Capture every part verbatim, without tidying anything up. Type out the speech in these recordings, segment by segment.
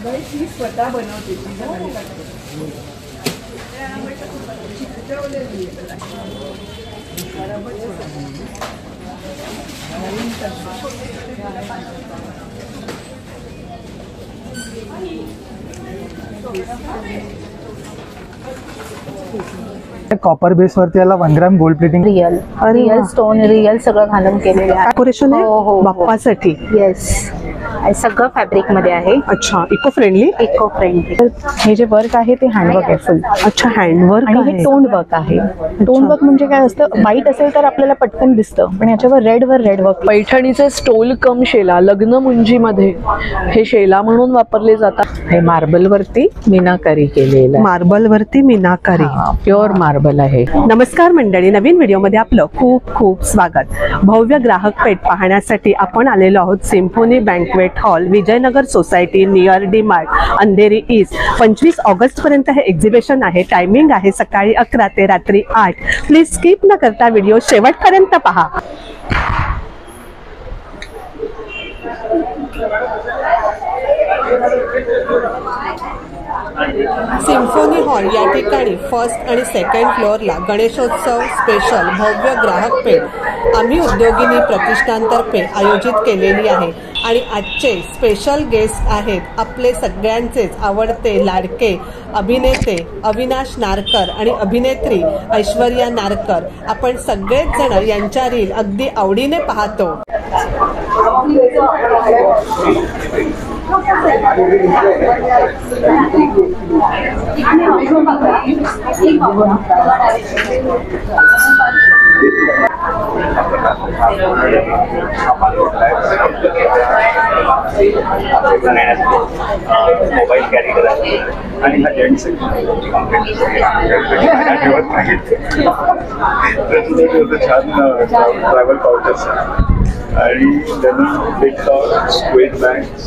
ती स्वतः बनवते कॉपर बेस वरती याला one gram gold plating, real real stone real सगळं घालून केलेलं आहे. डेकोरेशन आहे हो, हो, हो. बाप्पासाठी. येस, सगळं फॅब्रिक मध्ये आहे. अच्छा, इको फ्रेंडली. Eco friendly. हे जे वर्क आहे ते हँडवर्क आहे फुल. अच्छा, हँडवर्क आणि आहे. हे टोन वर्क आहे. टोन वर्क म्हणजे काय असतं, व्हाईट असेल तर आपल्याला पटकन दिसतं, पण याच्यावर रेड वर रेड वर्क. पैठणीचे स्टोल कम शेला लग्न मुंजीमध्ये हे शेला म्हणून वापरले जातात. हे मार्बल वरती मीनाकारी केलेलं आहे. मार्बल वरती मीनाकारी, प्युअर मार्बल आहे. नमस्कार मंडळी, नवीन व्हिडिओ मध्ये आपलं खूप खूप स्वागत. भव्य ग्राहक पेठ पाहण्यासाठी आपण आलेलो आहोत Symphony banquet hall, Vijaynagar society, near D Mart, Andheri east. पंचवीस ऑगस्ट पर्यंत हे एक्झिबिशन आहे. टायमिंग आहे सकाळी अकरा ते रात्री आठ. प्लीज स्किप न करता व्हिडिओ शेवटपर्यंत पहा. सिम्फोनी हॉल या ठिकाणी फर्स्ट आणि सेकंड फ्लोअरला गणेशोत्सव स्पेशल भव्य ग्राहक पेठ आम्ही उद्योगिनी प्रतिष्ठानतर्फे आयोजित केलेली आहे. आणि आजचे स्पेशल गेस्ट आहेत आपले सगळ्यांचेच आवडते लाडके अभिनेते अविनाश नारकर आणि अभिनेत्री ऐश्वर्या नारकर. आपण सगळेच जण यांच्या रील अगदी आवडीने पाहतो. मोबाईल कॅरी करा आणि हा जेंट्स छान ट्रॅव्हल पाउचेस आणि त्यांनी टिकटॉक स्क्वेट बॅग्स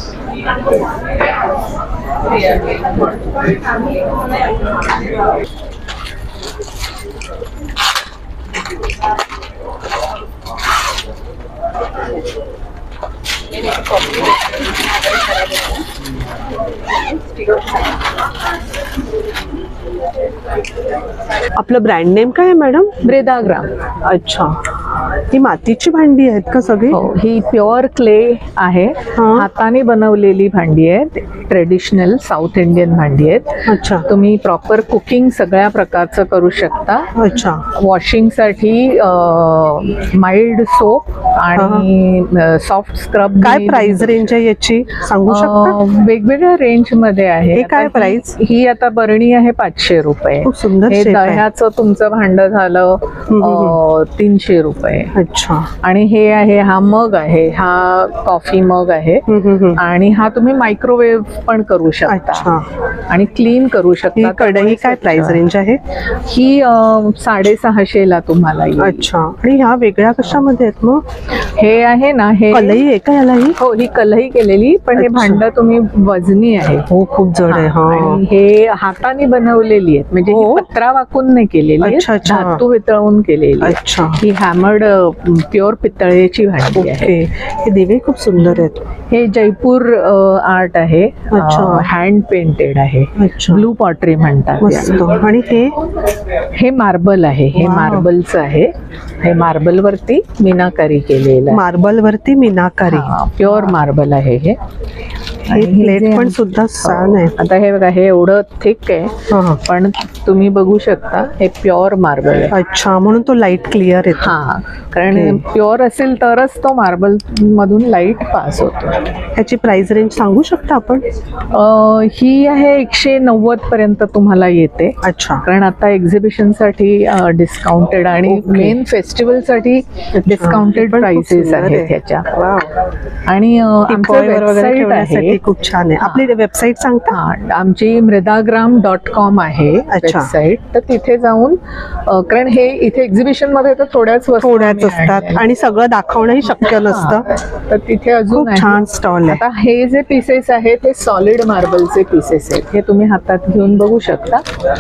आपलं ब्रँड नेम काय आहे मॅडम? ब्रेदाग्राम. अच्छा, ही मातीची भांडी आहेत का सगळी? हो, ही प्युअर क्ले आहे. हाताने बनवलेली भांडी आहेत. ट्रेडिशनल साऊथ इंडियन भांडी आहेत. अच्छा, तुम्ही प्रॉपर कुकिंग सगळ्या प्रकारचं करू शकता. अच्छा, वॉशिंगसाठी माइल्ड सोप आणि सॉफ्ट स्क्रब. काय प्राइस रेंज आहे याची सांगू शकता? वेगवेगळ्या रेंज मध्ये आहे. काय प्राइस? ही आता बरणी आहे पाचशे रुपये. खूप सुंदर. हे दह्याचं तुमचं भांड झालं तीनशे रुपये. अच्छा, आणि हे आहे, हा मग आहे, हा कॉफी मग आहे. आणि हा तुम्ही मायक्रोवेव्ह पण करू शकता आणि क्लीन करू शकता. कढई काय प्राइस रेंज आहे? ही साडेसहाशे ला तुम्हाला येईल. अच्छा, आणि ह्या वेगळ्या कशामध्ये आहेत मग? हे आहे ना, हे कलई आहे का याला? ही हो, ही कलई केलेली, पण हे भांड तुम्ही वजनी आहे. हो, खूप जड आहे. आणि हे हाताने बनवलेली आहेत, म्हणजे पत्रा वाकून नाही केलेली, धातू वितळवून केलेली. अच्छा, ही हॅमर्ड प्युअर पितळेची भांडी आहे. हे दिवे खूप सुंदर आहेत. हे जयपूर आर्ट आहे. हँड पेंटेड आहे. ब्लू पॉटरी म्हणतात. आणि हे हे मार्बल आहे. हे मार्बलचं आहे. हे मार्बल वरती मीनाकारी केलेलं आहे. मार्बल वरती मीनाकारी, प्युअर मार्बल आहे हे. प्लेट पण सुद्धा छान आहे. आता हे बघा, हे एवढं थिक आहे, पण तुम्ही बघू शकता हे प्युअर मार्बल आहे. अच्छा, म्हणून तो लाईट क्लिअर आहे. हा, कारण प्युअर असेल तरच तो मार्बल मधून लाईट पास होतो. ह्याची प्राइस रेंज सांगू शकता आपण? ही आहे एकशे नव्वद पर्यंत तुम्हाला येते. अच्छा, कारण आता एक्झिबिशन साठी डिस्काउंटेड आणि मेन फेस्टिवल साठी डिस्काउंटेड प्राइसेस आहेत ह्याच्या. आणि आमचं वेबसाईट आहे, खूप छान आहे. आपली वेबसाईट सांगता? आमची मृदाग्राम डॉट कॉम आहे वेबसाईट. तर तिथे जाऊन, कारण हे इथे एक्झिबिशन मध्ये तर थोड्याच वस्तू थोड्याच असतात आणि सगळं दाखवणंही शक्य नसतं. तर तिथे अजून खूप आहे. छान स्टॉल आहे. आता हे जे पीसेस आहेत ते सॉलिड मार्बलचे पीसेस आहेत. हे तुम्ही हातात घेऊन बघू शकता.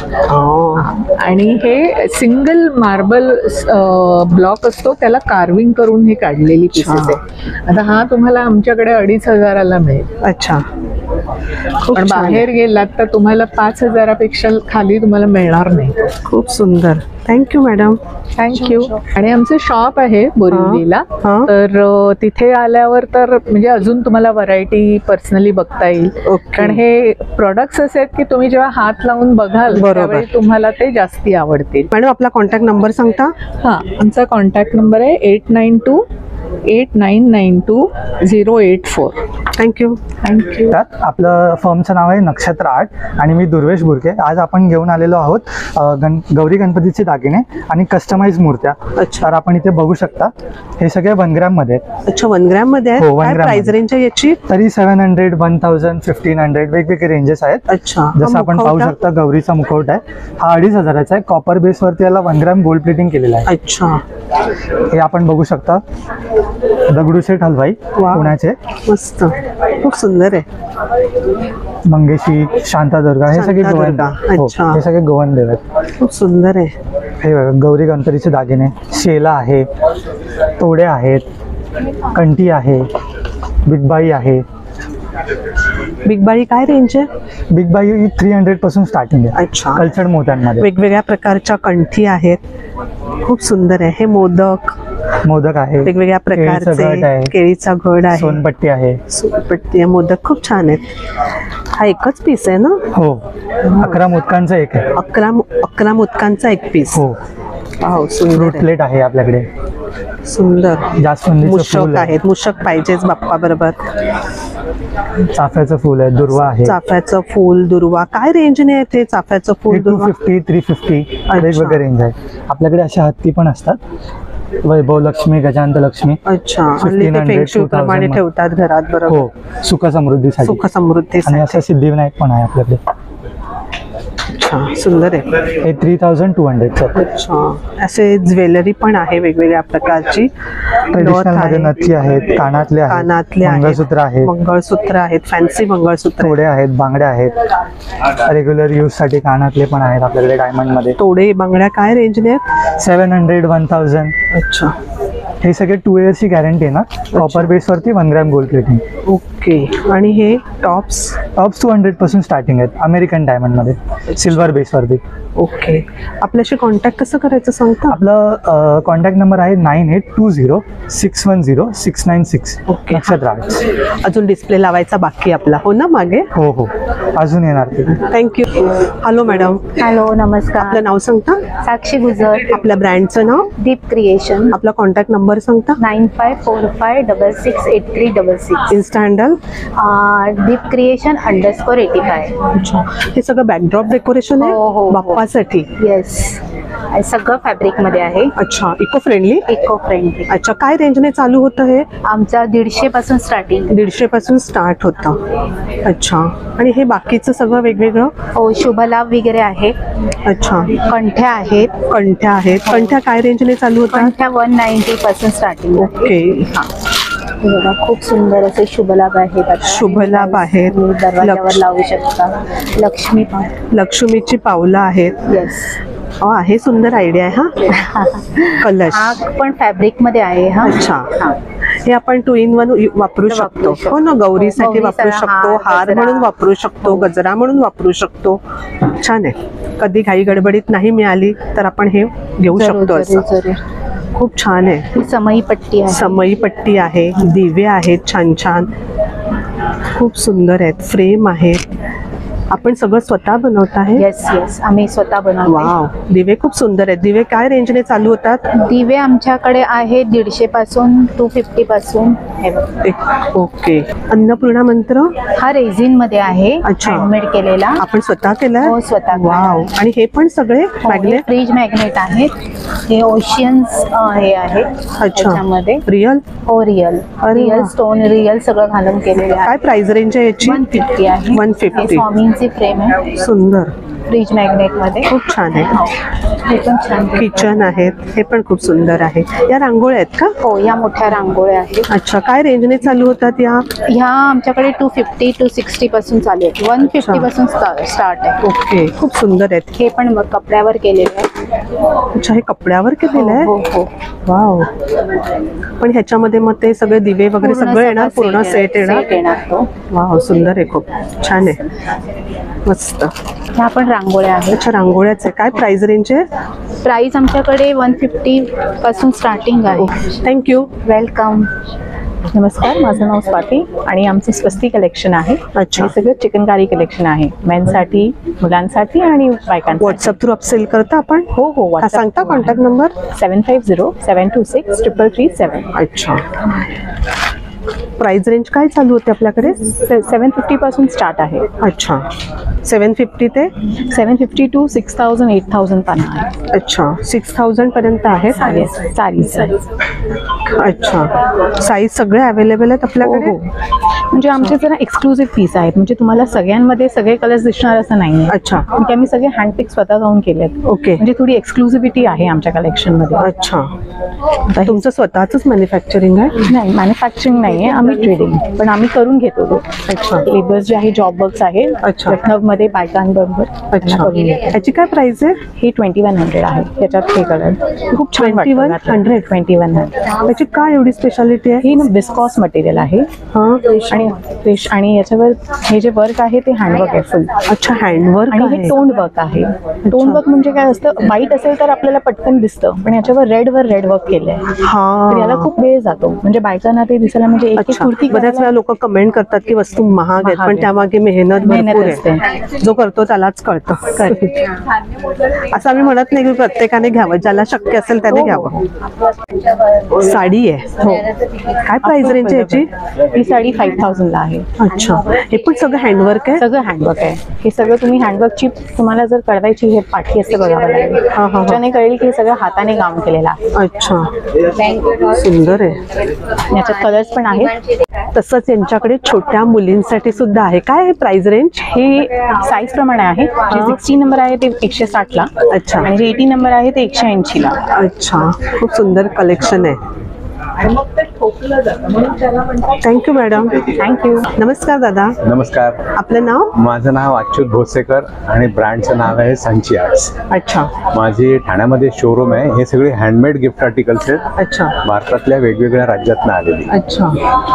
आणि हे सिंगल मार्बल ब्लॉक असतो, त्याला कार्विंग करून हे काढलेली पीसेस आहे. आता हा तुम्हाला आमच्याकडे अडीच हजाराला मिळेल. अच्छा, खूप पण छान आहे. बाहेर गेलात तर तुम्हाला पाच हजारापेक्षा खाली तुम्हाला मिळणार नाही. खूप सुंदर. Thank you madam. थँक्यू. आणि आमचं शॉप आहे बोरिवलीला. हा. तर अ, तिथे आल्यावर तर म्हणजे अजून तुम्हाला व्हरायटी पर्सनली बघता येईल. ओके. कारण हे प्रोडक्ट्स असे आहेत की तुम्ही जेव्हा हात लावून बघाल बरोबर. त्यावेळी तुम्हाला ते जास्ती आवडतील. मॅडम आपला कॉन्टॅक्ट नंबर सांगता? हां, आमचा कॉन्टॅक्ट नंबर आहे eight nine two eight nine nine two zero eight four. Thank you. Thank you. त्यात आपलं फर्मचं नाव आहे नक्षत्र आर्ट आणि मी दुर्वेश बुरके. आज आपण घेऊन आलेलो आहोत अ, गण गौरी गणपतीचे दागिने आणि कस्टमाइज मूर्त्या. अच्छा. तर आपण इथे बघू शकता हे सगळे वन ग्रॅम मध्ये आहेत. अच्छा, वन ग्रॅम मध्ये आहे. हो, one काय gram प्राइस मध्ये. रेंज आहे याची? तरी seven hundred one thousand fifteen hundred वेगवेगळे रेंजेस आहेत. अच्छा. जसं हा आपण पाहू मुखवटा? शकता गौरीचा मुखवटा आहे. हा अडीच हजाराचा आहे. कॉपर बेस वरती याला वन ग्रॅम गोल्ड प्लेटिंग केलेलं आहे. अच्छा, हे आपण बघू शकता दगडूशेठ हलवाई वा. पुण्याचे. मस्त, खूप सुंदर आहे. मंगेशी, शांतादुर्गा हे सगळे गोवन. शांतादुर्गा. हो, अच्छा. हे सगळे गोवन देव आहेत. खूप सुंदर आहे. हे बघा गौरी गणपतीचे दागिने, शेला आहे, तोडे आहेत, कंठी आहे, बिगबाई आहे. बिग बाई काय रेंज आहे? बिग बाई थ्री हंड्रेड पासून स्टार्टिंग आहे. अच्छा. कल्चर्ड मोत्यांमध्ये वेगवेगळ्या प्रकारच्या कंठी आहेत. खूप सुंदर आहे. हे मोदक मोदक आहे, वेगवेगळ्या केळीचं घट प्रकारचे, आहे, केळीचा घड आहे, सोनपट्टी आहे. सोनपट्टी आहे, मोदक खूप छान आहेत. हा एकच पीस आहे ना? हो, अकरा मोदकांचा एक आहे. अकरा अकरा मोदकांचा एक पीस. हो, वाव, सुंदर फ्रूट आहे. प्लेट आहे आपल्याकडे. सुंदर. जास्वंदीचं मूषक फूल आहे, आहेत. मूषक पाहिजेच बाप्पा बरोबर. चाफ्याचं फूल आहे, दुर्वा आहे. चाफ्याचं फूल, दुर्वा. काय रेंजने आहे ते चाफ्याचं फूल, टू दुर्वा? फिफ्टी थ्री फिफ्टी वेगवेगळे रेंज आहे. आपल्याकडे अशा हत्ती पण असतात. वैभव लक्ष्मी, गजांत लक्ष्मी. अच्छा. हल्ली ते fifteen hundred, फेंगशू प्रमाणे two thousand ठेवतात घरात बरोबर. हो, सुख समृद्धीसाठी. सुख समृद्धी. आणि असं सिद्धिविनायक पण आहे आपल्याकडे. अच्छा, सुंदर आहे. हे थ्री थाउजंड टू हंड्रेड. अच्छा. असे ज्वेलरी पण आहे वेगवेगळ्या प्रकारची. ट्रेडिशनल नथ मध्ये आहे, नथी आहेत, कानातले आहेत, कानातले आहेत, मंगळसूत्र आहेत, मंगळसूत्र आहेत, फॅन्सी मंगळसूत्र आहेत. तोडे आहेत, बांगड्या आहेत. रेग्युलर यूज साठी कानातले पण आहेत आपल्याकडे डायमंड मध्ये. तोडे बांगड्या काय रेंजने आहेत? Seven hundred one thousand. अच्छा. हे सगळे टू इयर्सची गॅरंटी आहे ना. कॉपर बेस वरती one gram gold plating. Okay. आणि हे टॉप्स? टॉप्स टू हंड्रेड पासून स्टार्टिंग आहेत अमेरिकन डायमंड मध्ये, सिल्वर बेस वरती. ओके. आपल्याशी कॉन्टॅक्ट कसं करायचं सांगता? आपलं कॉन्टॅक्ट नंबर आहे nine eight two zero six one zero six nine six. Okay. Nakshatra arts. अजून डिस्प्ले लावायचा बाकी आपला, हो ना मागे? हो हो, अजून येणार ते. थँक्यू. हॅलो मॅडम, हॅलो, नमस्कार. आपलं नाव सांगता? साक्षी गुजर, आपल्या ब्रँडचं नाव? दीप क्रिएशन. आपला कॉन्टॅक्ट नंबर सांगता? Nine five four five double six eight three double six. Insta handle? Deep creation underscore eighty five. अच्छा. हे सगळं बॅकड्रॉप डेकोरेशन आहे हो, हो, हो. बाप्पासाठी? येस, सगळं फॅब्रिक मध्ये आहे. अच्छा. Eco friendly? Eco friendly. अच्छा. काय रेंजने चालू होतं हे? आमचा दीडशे पासून स्टार्टिंग. दीडशे पासून स्टार्ट होतं. अच्छा. आणि हे बाकीचं सगळं वेगवेगळं? हो, शुभलाभ वगैरे आहे. अच्छा. कंठ्या आहेत. कंठ्या आहेत. कंठ्या काय रेंजने चालू होतात? कंठ्या वन नाईन्टी पासून स्टार्टिंग. ओके. बघा, खूप सुंदर असे शुभलाभ आहेत. आता शुभलाभ आहेत. तुम्ही दरवाजावर लक्ष- लावू शकता. लक्ष्मी पण. लक्ष्मीची पावलं आहेत. येस. अ, आहे सुंदर आयडिया आहे हा. कलश. हा पण फॅब्रिक मध्ये आहे. हा. अच्छा. हा. हे आपण टू इन वन वापरू वापरू शकतो, शकतो. हो ना? गौरीसाठी वापरू गौरीसाठी शकतो, हार, हार गजरा. म्हणून वापरू शकतो, गजरा म्हणून वापरू शकतो. छान आहे. कधी घाई गडबडीत नाही मिळाली तर आपण हे घेऊ जरूर, शकतो. जरूर, असं जरूर. खूप छान आहे. ही समई पट्टी आहे. समई पट्टी आहे, दिवे आहेत छान छान, खूप सुंदर आहेत, फ्रेम आहेत. आपण सगळं स्वतः बनवत आहे? येस येस, आम्ही स्वतः बनवतो. वाव, दिवे खूप सुंदर आहेत. दिवे काय रेंजने चालू होतात? दिवे आमच्याकडे आहे दीडशे पासून टू फिफ्टी पासून. हे बघा. एक- ओके. अन्नपूर्णा मंत्र हा रेझिन मध्ये आहे, अच्छा. हँडमेड केलेला. आपण स्वतः केलाय? हो, स्वतः केलाय. वाव. आणि हे पण सगळे मॅग्नेट? फ्रीज मॅग्नेट आहेत. हे ओशियन्स हे आहे त्याच्यामध्ये. रिअल? हो, रिअल. अरे रिअल वा. स्टोन, रिअल सगळं घालून केलेले आहे. काय प्राइस रेंज आहे याची? वन फिफ्टी आहे. One fifty. स्वामींचे फॅन्सी फ्रेम आहे, सुंदर, फ्रीज मॅग्नेट मध्ये. खूप छान आहे. हे पण छान. किचन आहेत, हे पण खूप सुंदर आहे. या रांगोळ्या आहेत का? हो, या मोठ्या रांगोळ्या आहेत. अच्छा, काय रेंजने चालू होतात या? ह्या आमच्याकडे टू फिफ्टी टू सिक्स्टी पासून चालू आहेत. वन फिफ्टी पासून स्टार्ट आहे. ओके, खूप सुंदर आहेत. हे पण मग कपड्यावर केलेलं आहे. अच्छा, हे कपड्यावर केलेलं आहे. हो हो. वाव. पण ह्याच्यामध्ये मग ते सगळे दिवे वगैरे पूर्ण सगळं येणार, सगळं पूर्ण set सेट येणार, येणार. set येणार तो. वाव, सुंदर आहे, खूप छान आहे, मस्त. ह्या पण रांगोळ्या आहेत. अच्छा, रांगोळ्याच आहे. काय प्राइस रेंज आहे? प्राइस आमच्याकडे वन फिफ्टी पासून स्टार्टिंग आहे. थँक्यू. वेलकम. नमस्कार, माझं नाव स्वाती आणि आमचं स्वस्ती कलेक्शन आहे. अच्छा. हे सगळं चिकनकारी कलेक्शन आहे, मेनसाठी, मुलांसाठी आणि बायकांसाठी. व्हॉट्सअप थ्रू अपसेल करता आपण? हो हो. हा, सांगता contact number? Seven five zero seven two six triple three seven. अच्छा. प्राइस रेंज काय चालू होते आपल्याकडे? सेवन फिफ्टी पासून स्टार्ट आहे. अच्छा, सेवन फिफ्टी ते seven fifty two six thousand eight thousand पण आहे. अच्छा, सिक्स थाउजंड पर्यंत आहे. साडीज. अच्छा, साईज सगळे अवेलेबल आहेत आपल्याकडे? हो. म्हणजे आमचे जरा एक्सक्लुझिव्ह पीस आहेत, म्हणजे तुम्हाला सगळ्यांमध्ये सगळे कलर्स दिसणार असं नाही. अच्छा. म्हणजे आम्ही सगळे हँडपिक स्वतः जाऊन केलेत. ओके. म्हणजे थोडी एक्सक्लुझिव्हिटी आहे आमच्या कलेक्शन मध्ये. अच्छा, तुमचं स्वतःच मॅन्युफॅक्चरिंग आहे? नाही, मॅन्युफॅक्चरिंग नाहीये, आम्ही ट्रेडिंग, पण आम्ही करून घेतो. अच्छा. लेबर्स जे आहे, जॉब वर्क्स आहे. अच्छा. लखनौ मध्ये बायकांबरोबर. अच्छा, याची काय प्राइस आहे? हे ट्वेंटी वन हंड्रेड आहे. त्याच्यात हे कलर खूप छान twenty one hundred twenty one hundred. याची काय एवढी स्पेशालिटी आहे? हे ना बिस्कॉस मटेरियल आहे. हा, आणि रेश- आणि याच्यावर हे जे वर्क आहे ते हँडवर्क आहे फुल. अच्छा, हँडवर्क आणि आहे. हे टोन वर्क आहे. टोन वर्क म्हणजे काय असतं, व्हाईट असेल तर आपल्याला पटकन दिसतं, पण याच्यावर रेड वर रेड वर्क केलंय. हा, तर याला खूप वेळ जातो, म्हणजे बायकांना ते दिसायला, म्हणजे एक एक अच्छा. कुर्ती बऱ्याच वेळा लोक कमेंट करतात की वस्तू महाग आहेत, महाग पण आहे. त्यामागे मेहनत मेहनत भरपूर असते. आहे. जो करतो त्यालाच कळतं. असं आम्ही म्हणत नाही की प्रत्येकाने घ्यावं, ज्याला शक्य असेल त्याने हो, घ्यावं. साडी आहे. हो. काय प्राइस रेंज आहे याची? ही साडी फाईव्ह थाउजंड ला आहे. अच्छा, हे पण सगळं हँडवर्क आहे? सगळं हँडवर्क आहे. हे सगळं तुम्ही हँडवर्कची तुम्हाला जर कळवायची हे पाठी असते बघावं लागेल. हा, हा, हा. त्याने कळेल की हे सगळं हाताने काम केलेलं आहे. अच्छा, सुंदर आहे. याच्यात कलर्स पण आहेत. तसंच यांच्याकडे छोट्या मुलींसाठी सुद्धा आहे. काय प्राइस रेंज? हे साईज प्रमाणे आहे. जे सिक्स्टी नंबर आहे ते एकशे साठ ला. अच्छा. आणि जे एटी नंबर आहे ते एकशे ऐंशी ला. अच्छा, खूप सुंदर कलेक्शन आहे. Thank you madam. थँक्यू. नमस्कार दादा, नमस्कार, आपलं नाव? माझं नाव अच्युत भोसेकर आणि ब्रँडचं नाव आहे संची आर्ट्स. अच्छा. माझी ठाण्यामध्ये शोरूम आहे. हे सगळे हँडमेड गिफ्ट आर्टिकल्स आहेत. अच्छा. भारतातल्या वेगवेगळ्या राज्यातनं आलेली. अच्छा,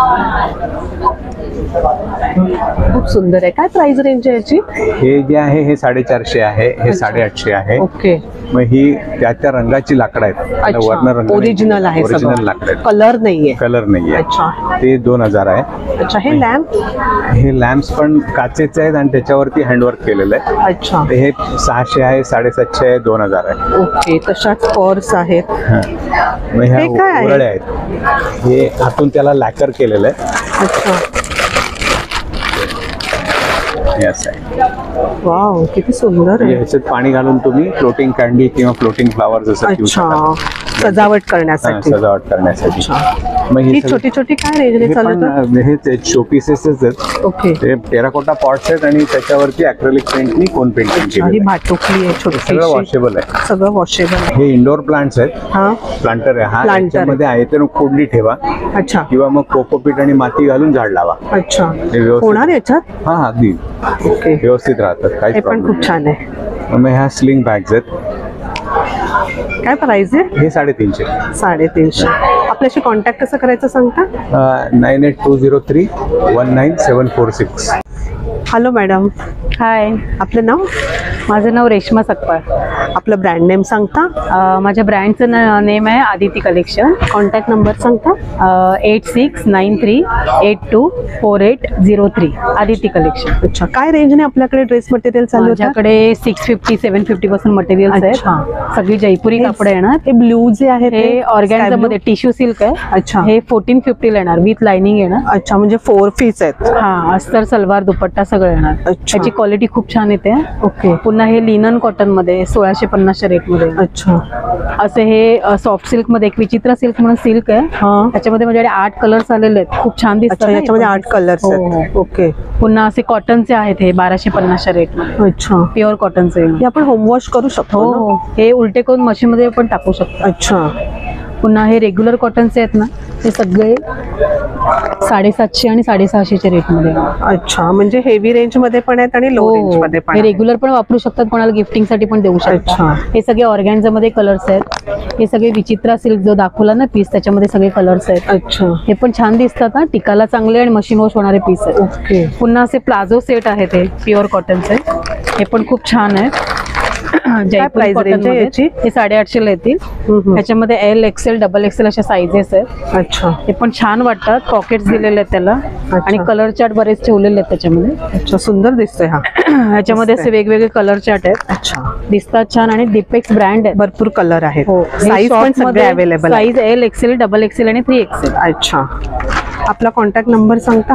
खूप सुंदर आहे. काय प्राइस रेंज आहे याची? हे जे आहे हे साडेचारशे आहे, हे साडेआठशे आहे. ओके. मग ही त्या त्या रंगाची लाकडं आहेत. वर्ण रंग ओरिजिनल आहे, ओरिजिनल लाकडं आहेत, कलर नाहीये. कलर नाहीये. अच्छा. ते दोन हजार आहे. अच्छा, हे लॅम्प? हे लॅम्प्स पण काचेचे आहेत आणि त्याच्यावरती हँडवर्क केलेलं आहे. अच्छा. ते हे सहाशे आहे, साडेसातशे आहे, दोन हजार आहे. ओके. तशाच पर्स आहेत. हा. मग ह्या हे काय आहे? उरळ्या आहेत. हे आतून त्याला लॅकर केलेलं आहे. अच्छा. हे असं आहे. वाव, किती सुंदर म्हणजे आहे. ह्याच्यात पाणी घालून तुम्ही फ्लोटिंग कॅन्डी किंवा फ्लोटिंग फ्लावर जसं ठेवू अच्छा, शकता. सजावट हा, करण्यासाठी. सजावट करण्यासाठी. मग ही हे सगळं- छोटी छोटी काय रेंजने हे चालू होतं? पण हे शो पीसेसच आहेत. ओके. ते टेराकोटा पॉट्स आहेत आणि त्याच्यावरती अॅक्रेलिक पेंटनी कोन पेंटिंग ही केली. भाटुकली आहे छोटी. सगळं वॉशेबल आहे. सगळं वॉशेबल. हे इंडोर प्लांट्स आहेत. हा. प्लांटर आहे हा. Planter. याच्यामध्ये आहे ते कोंडली ठेवा अच्छा. किंवा मग कोकोपीट आणि माती घालून झाड लावा. अच्छा, हे व्यवस्थित- होणार याच्यात? हा हा अगदी ओके. व्यवस्थित राहतात. हे काहीच पण प्रॉब्लेम खूप छान आहे. मग ह्या स्लिंग बॅग्स आहेत. काय प्राइस आहे? हे साडेतीनशे. साडेतीनशे. आपल्याशी कॉन्टॅक्ट कसं करायचं सांगता? Nine eight two zero three one nine seven four six. Hello madam, hi, आपलं नाव? माझं नाव रेश्मा सकपाळ. आपलं ब्रँड नेम सांगता? अ, माझ्या ब्रँडचं न नेम आहे आदिती कलेक्शन. कॉन्टॅक्ट नंबर सांगता? Eight six nine three eight two four eight zero three Aditi collection. अच्छा, काय रेंजने आपल्याकडे ड्रेस मटेरियल चालू होतं? माझ्याकडे सिक्स फिफ्टी सेवन फिफ्टी पासून मटेरियल्स अच्छा. आहेत. सगळी जयपुरी कापड येणार. हे ब्लू जे आहे हे ऑर्गॅन्झा मध्ये टिश्यू सिल्क आहे. अच्छा. हे फोर्टीन फिफ्टीला येणार विथ लाइनिंग येणार. अच्छा, म्हणजे फोर पीस आहेत. हा, अस्तर सलवार दुपट्टा सगळं येणार. अच्छा. त्याची क्वालिटी खूप छान येते. ओके. पुन्हा पुन्हा हे लिनन कॉटन मध्ये सोळाशे पन्नासच्या रेट मध्ये. अच्छा. असे हे सॉफ्ट सिल्क मध्ये एक विचित्र सिल्क म्हणून सिल्क आहे. हा. त्याच्यामध्ये माझ्याकडे आठ कलर्स आलेले आहेत, खूप छान दिसतात. अच्छा, याच्यामध्ये आठ कलर्स हो, आहेत. हो. ओके. पुन्हा असे कॉटनचे आहेत हे बाराशे पन्नासच्या रेट मध्ये. अच्छा. प्युअर कॉटनचे. हे आपण होम वॉश करू शकतो हो ना? हो. हे उलटे करून मशीन मध्ये पण टाकू शकतो. अच्छा. पुन्हा हे रेग्युलर कॉटनचे आहेत ना, ते सगळे साडेसातशे आणि साडेसहाशेच्या रेट मध्ये. अच्छा, म्हणजे हेवी रेंज मध्ये पण आहेत आणि लो रेंज मध्ये पण हे आहेत. रेग्युलर पण वापरू शकतात, कोणाला गिफ्टिंग साठी पण देऊ अच्छा. शकतात. हे सगळे ऑर्गॅन्झा मध्ये कलर्स आहेत. हे सगळे विचित्रा सिल्क जो दाखवला ना पीस, त्याच्यामध्ये सगळे कलर्स आहेत. अच्छा. हे पण छान दिसतात ना, टिकाला चांगले आणि मशीन वॉश होणारे पीस आहेत. ओके. पुन्हा असे प्लाझो सेट आहेत हे प्युअर कॉटनचे, हे पण खूप छान आहेत. जयपूर price range cotton आहे मध्ये. याची? हे साडेआठशे ला येतील. हम्म. ह्याच्यामध्ये एल एक्सेल डबल एक्सेल अशा साईजेस आहेत. अच्छा. हे पण छान वाटतात, पॉकेट्स दिलेले आहेत त्याला आणि कलर चार्ट बरेच ठेवलेले आहेत त्याच्यामध्ये. अच्छा, सुंदर दिसतोय हा. ह्याच्यामध्ये असे वेगवेगळे कलर चार्ट आहेत. अच्छा. दिसतात छान आणि डिपेक्स ब्रँड आहे. भरपूर कलर आहेत. हो. साईज पण सगळे अवेलेबल आहे. Size L XL double XL आणि थ्री एक्सेल. अच्छा. आपला कॉन्टॅक्ट नंबर सांगता?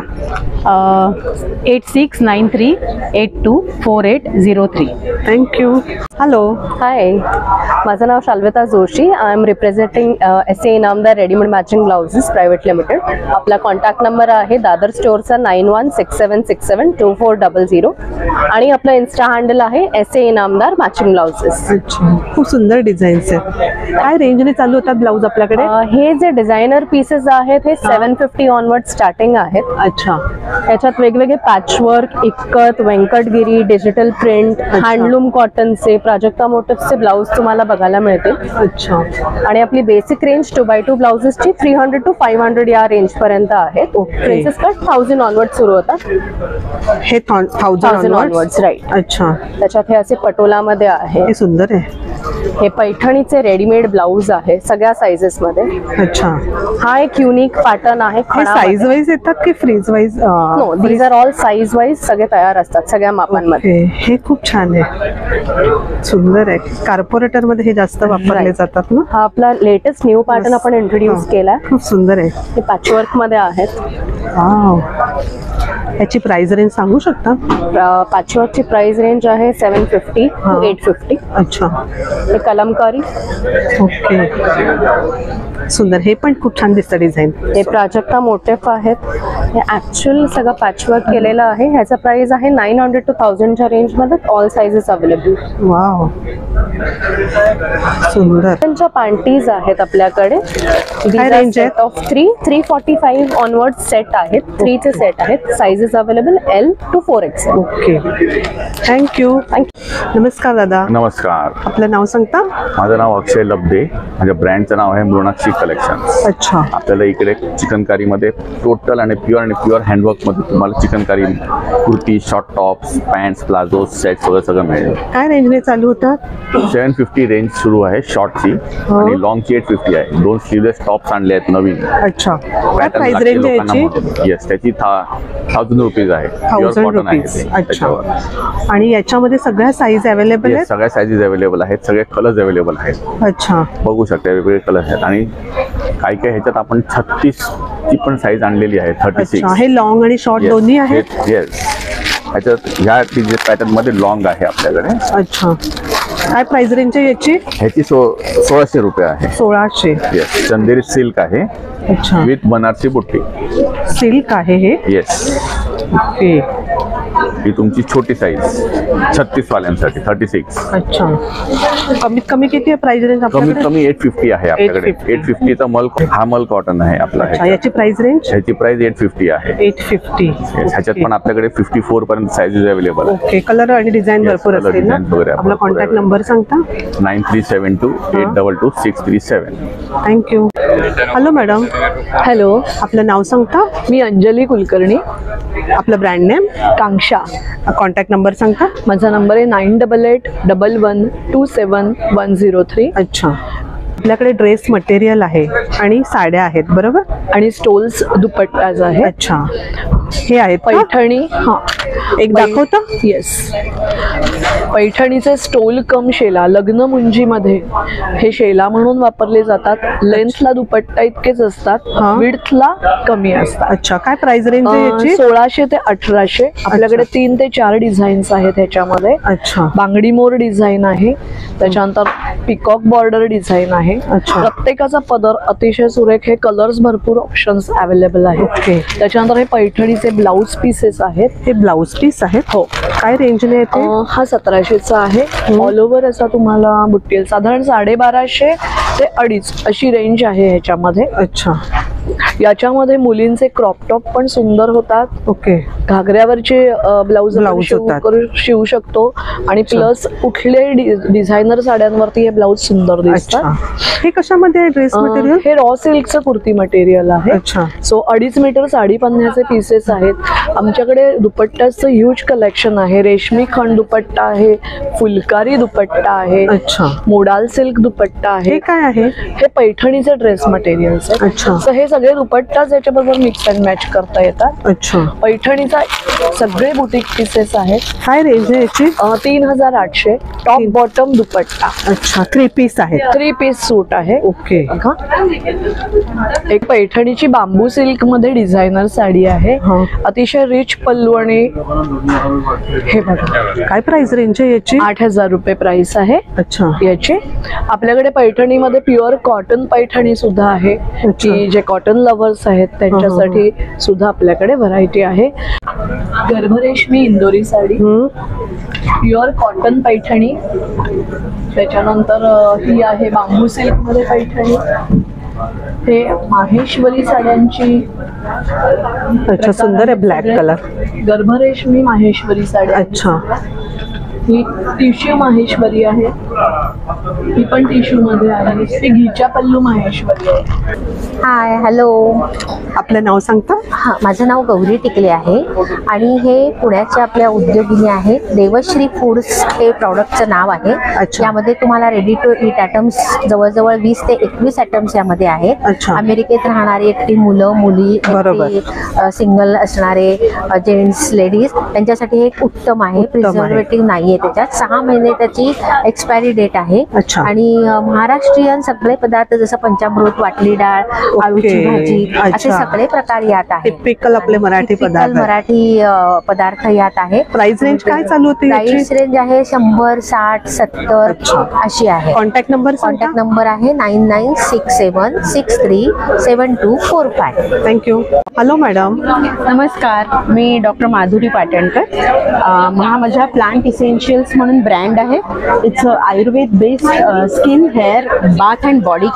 Eight six nine three eight two four eight zero three. Thank you. Hello. Hi, माझं नाव Shalveta Joshi. I am representing S A Inamdar readymade matching blouses private limited. आपला contact number आहे दादर स्टोअरचा nine one six seven six seven two four double zero आणि आपलं insta handle आहे S A Inamdar matching blouses. अच्छा, खूप सुंदर डिझाईन्स आहेत. काय रेंजने चालू होतात ब्लाऊज आपल्याकडे? हे जे डिझायनर पीसेस आहेत हे सेवन फिफ्टी ऑनवर्ड स्टार्टिंग आहेत. अच्छा. त्याच्यात वेगवेगळे patchwork, ikat, Venkatagiri, digital print, handloom कॉटनचे, प्राजक्ता मोटिव्सचे ब्लाऊज तुम्हाला बघायला मिळतील. अच्छा. आणि आपली basic range two by two ब्लाउजेसची three hundred two five hundred या रेंज पर्यंत आहे. प्रिन्सेस कट थाउजंड ऑनवर्ड सुरू होतात. हे थाउजंड ऑनवर्ड्स, राईट. अच्छा. त्याच्यात हे असे पटोलामध्ये आहे. हे सुंदर आहे. हे पैठणीचे रेडीमेड ब्लाऊज आहे सगळ्या साइजेस मध्ये. अच्छा. हा एक युनिक पॅटर्न आहे. साईज वाईज येतात की free size wise? No, these are all size wise सगळे तयार असतात सगळ्या मापांमध्ये. हे खूप छान आहे, सुंदर आहे. कार्पोरेटर मध्ये हे जास्त वापरले जातात ना? हा आपला लेटेस्ट न्यू पॅटर्न आपण इंट्रोड्यूस केलाय. खूप सुंदर आहे. हे पॅचवर्क मध्ये आहेत. वाव. याची प्राइस रेंज सांगू शकता? पॅचवर्कची प्राइस रेंज आहे seven fifty two eight fifty. अच्छा. हे कलमकारी. ओके, सुंदर. हे पण खूप छान दिसतं डिझाईन. हे प्राजक्ता मोटिफ आहेत. हे ऍक्च्युअल सगळं पॅचवर्क केलेलं आहे. ह्याचा प्राइस आहे नाईन हंड्रेड टू थाउजंडच्या रेंज मध्ये. All sizes available. वाव, सुंदर. त्यांच्या पॅन्टीज आहेत आपल्याकडे. काय रेंज आहे? Off three three forty five onward set आहेत. थ्रीचे सेट आहेत. Sizes available L two four X. Okay, thank you. नमस्कार दादा. नमस्कार. आपलं नाव सांगता? माझं नाव अक्षय लब्धे. माझ्या ब्रँडचं नाव आहे मृणाक्षी कलेक्शन. अच्छा. आपल्याला इकडे चिकनकारीमध्ये टोटल आणि प्युअर आणि प्युअर हँडवर्कमध्ये तुम्हाला chikankari kurti, short tops, pants, palazzo, set सगळं सगळं मिळेल. काय रेंजने चालू होतात? सेवन फिफ्टी रेंज सुरू आहे शॉर्टची आणि लॉंगची एट फिफ्टी आहे. दोन स्लीवलेस टॉप्स आणले आहेत नवीन. अच्छा. काय प्राइस रेंज आहे याची? येस, त्याची थाउजंड रुपीज आहे. Thousand rupees. अच्छा. आणि याच्यामध्ये सगळ्या साईज अवेलेबल आहेत? सगळ्या साईजेस अवेलेबल आहेत. सगळे कलर्स अवेलेबल आहेत. अच्छा. बघू शकता वेगवेगळे कलर आहेत आणि काही काही ह्याच्यात आपण छत्तीस ची पण साईज आणलेली आहे. Thirty six. हे लॉंग आणि शॉर्ट दोन्ही आहेत? येस. ह्याच्यात ह्या पॅटर्न मध्ये लॉंग आहे आपल्याकडे. अच्छा. काय प्राइस रेंज आहे याची? ह्याची सो सोळाशे रुपये आहे. सोळाशे. येस. चंदेरी सिल्क आहे. अच्छा. विथ बनारसी बुट्टी. सिल्क आहे हे? येस. ओके. ही तुमची छोटी साईज छत्तीस वाल्यांसाठी थर्टी सिक्स. अच्छा. कमीत कमी किती आहे प्राइस रेंज? कमीत कमी एट फिफ्टी आहे आपल्याकडे. एट फिफ्टीचा मल हा मल कॉटन आहे आपला. याची प्राइस रेंज? ह्याची प्राइस एट फिफ्टी आहे. Eight fifty. ह्याच्यात पण आपल्याकडे फिफ्टी फोर पर्यंत साईजेस अवेलेबल आहे. ओके. कलर आणि डिझाईन भरपूर असतील ना? आपला कॉन्टॅक्ट नंबर सांगता? Nine three seven two eight double two six three seven. Thank you. Hello madam. Hello. आपलं नाव सांगता? मी अंजली कुलकर्णी. आपलं brand name? Kanksha. Contact number सांगता? माझा नंबर आहे nine double eight double one two सेवन वन झिरो थ्री. अच्छा. आपल्याकडे ड्रेस मटेरियल आहे आणि साड्या आहेत बरोबर, आणि स्टोल्स दुपट्टाज आहे. अच्छा, हे आहेत का? पैठणी. हा, एक दाखवता? येस, पैठणीचे स्टोल कम शेला लग्न मुंजीमध्ये हे शेला म्हणून वापरले जातात. लेंथला दुपट्टा इतकेच असतात, विड्थला कमी असतात. अच्छा, काय प्राइस रेंज आहे याची? सोळाशे ते अठराशे. आपल्याकडे तीन ते चार डिझाईन्स आहेत ह्याच्यामध्ये. अच्छा, बांगडी मोर डिझाईन आहे, त्याच्यानंतर पिकॉक बॉर्डर डिझाईन आहे. प्रत्येकाचा पदर अतिशय सुरेख, हे कलर्स भरपूर ऑप्शन्स अवेलेबल आहेत. त्याच्यानंतर हे पैठणीचे ब्लाउज पीसेस आहेत. हे ब्लाउज पीस आहेत. हो. काय रेंजने येते? हा सतराशेचा आहे. ऑल ओव्हर असा तुम्हाला बुट्टी साधारण साडेबाराशे ते अडीच अशी रेंज आहे ह्याच्यामध्ये. अच्छा, याच्यामध्ये मुलींचे क्रॉप टॉप पण सुंदर होतात. ओके, घागऱ्यावरचे ब्लाउज शिवू शकतो आणि प्लस कुठल्याही डिझायनर साड्यांवरती हे ब्लाउज सुंदर दिसतात. हे कशामध्ये ड्रेस मटेरियल? हे रॉ सिल्कचं कुर्ती मटेरियल आहे. अच्छा, सो अडीच मीटर साडी पन्ह्याचे पीसेस आहेत. आमच्याकडे दुपट्ट्याचं ह्यूज कलेक्शन आहे. रेशमी खंड दुपट्टा आहे, फुलकारी दुपट्टा आहे, अच्छा, मोडाल सिल्क दुपट्टा आहे. हे काय आहे? हे पैठणीचे ड्रेस मटेरियल्स आहेत. अच्छा, तर हे सगळे दुपट्टाच याच्याबरोबर मिक्स अँड मॅच करता येतात. अच्छा, पैठणीचा सगळे बुटीक पीसेस आहेत. काय रेंज आहे याची? तीन हजार आठशे. Top bottom dupatta. अच्छा, थ्री पीस आहे. थ्री पीस सूट आहे. ओके. एक पैठणीची बांबू सिल्क मध्ये डिझायनर साडी आहे. अतिशय रिच पल्लू आणि हे बघा. काय प्राइस रेंज आहे याची? आठ हजार रुपये प्राइस आहे. अच्छा, याची. आपल्याकडे पैठणीमध्ये प्युअर कॉटन पैठणी सुद्धा आहे, की जे कॉटन लव्हर्स आहेत त्यांच्यासाठी सुद्धा आपल्याकडे व्हरायटी आहे. गर्भरेशमी इंदोरी साडी, प्युअर कॉटन पैठणी. त्याच्यानंतर ही आहे बांबू सिल्क मध्ये पैठणी. हे माहेश्वरी साड्यांची. अच्छा, सुंदर आहे, ब्लॅक कलर. गर्भरेशमी माहेश्वरी साडी. अच्छा, ही टिश्यू माहेश्वरी आहे. ही पण टिश्यू मध्ये आहे. ही घिच्या पल्लू माहेश्वरी आहे. Hi, hello. आपलं नाव सांगता? हां, माझं नाव गौरी टिकले आहे आणि हे पुण्याच्या आपल्या उद्योगिनी आहेत. देवश्री फूड्स हे प्रॉडक्टचं नाव आहे. यामध्ये तुम्हाला रेडी टू ईट आयटम्स जवळजवळ वीस ते एकवीस आयटम्स यामध्ये आहेत. अमेरिकेत राहणारी एकटी मुलं मुली, सिंगल असणारे जेंट्स लेडीज त्यांच्यासाठी हे एक उत्तम आहे. प्रिझर्वेटिव्ह नाहीये त्याच्यात. सहा महिने त्याची एक्सपायरी डेट आहे. आणि महाराष्ट्रीयन सगळे पदार्थ जसं पंचामृत, वाटली डाळ, आळूची भाजी असे सगळे प्रकार यात आहेत. टिपिकल आपले मराठी पदार्थ. मराठी पदार्थ यात आहे. प्राइस रेंज काय चालू होती? प्राइस रेंज आहे शंभर, साठ, सत्तर अशी आहे. Contact number? कॉन्टॅक्ट नंबर आहे nine nine six seven six three seven two four five. Thank you. Hello madam. नमस्कार, मी डॉक्टर माधुरी पाटणकर. हा माझा प्लांट इसेन्शियल्स म्हणून ब्रँड आहे. It's Ayurveda based skin, hair, bath and body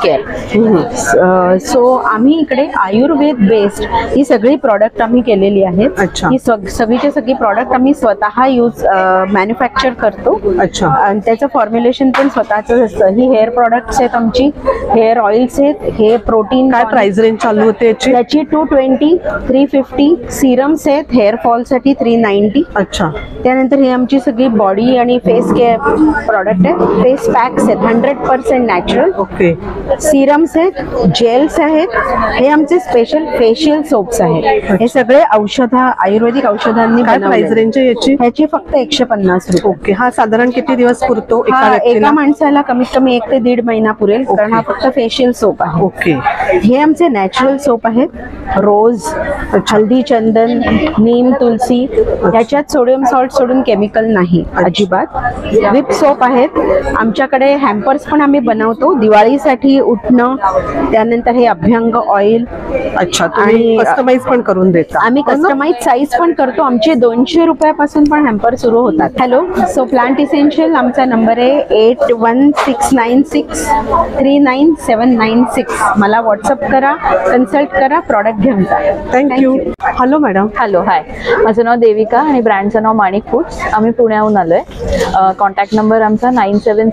care. So आम्ही इकडे आयुर्वेद बेस्ड ही सगळी प्रॉडक्ट आम्ही केलेली आहेत. ही सगळीचे सगळी प्रॉडक्ट आम्ही स्वतः यूज मॅन्युफॅक्चर करतो. अच्छा. आणि त्याचं फॉर्म्युलेशन पण स्वतःच असतं. ही हेअर प्रॉडक्ट्स आहेत आमची, हेअर ऑइल्स आहेत, हे प्रोटीन. काय प्राइस रेंज चालू होते याची? त्याची two twenty, three fifty. Serums आहेत हेअर फॉल साठी थ्री नाईन्टी. अच्छा. त्यानंतर ही आमची सगळी बॉडी आणि फेस केअर प्रॉडक्ट आहे. फेस पॅक्स आहेत hundred percent natural. Okay. Serums आहेत, जेल्स आहेत. हे आमचे स्पेशल फेशियल सोप्स आहेत. हे सगळे औषध आयुर्वेदिक औषधांनी. काय प्राइस रेंज आहे याची? ह्याची फक्त एकशे पन्नास रुपये. ओके. हा साधारण किती दिवस पुरतो एका माणसाला? कमीत कमी एक ते दीड महिना पुरेल, कारण हा फक्त फेशियल सोप आहे. ओके. हे आमचे नॅचरल सोप आहेत. रोज, हल्दी, चंदन, नीम, तुलसी. याच्यात सोडियम सॉल्ट सोडून केमिकल नाही अजिबात. विप सोप आहेत आमच्याकडे. हॅम्पर्स पण आम्ही बनवतो दिवाळीसाठी. उठणं, त्यानंतर हे अभ्यंग ऑइल. अच्छा. आणि कस्टमाइज पण करून देता? आम्ही कस्टमाइज साईज पण करतो. आमचे दोनशे रुपयापासून पण हॅम्पर सुरू होतात. हॅलो. सो प्लांट इसेन्शियल आमचा नंबर आहे eight one six nine six three nine seven nine six. मला व्हॉट्सअप करा, कन्सल्ट करा, प्रॉडक्ट घेऊन जा. Thank you. Hello madam. Hello. Hi, माझं नाव देविका आणि ब्रँडचं नाव माणिक फूड्स. आम्ही पुण्याहून आलोय. कॉन्टॅक्ट नंबर आमचा nine seven six five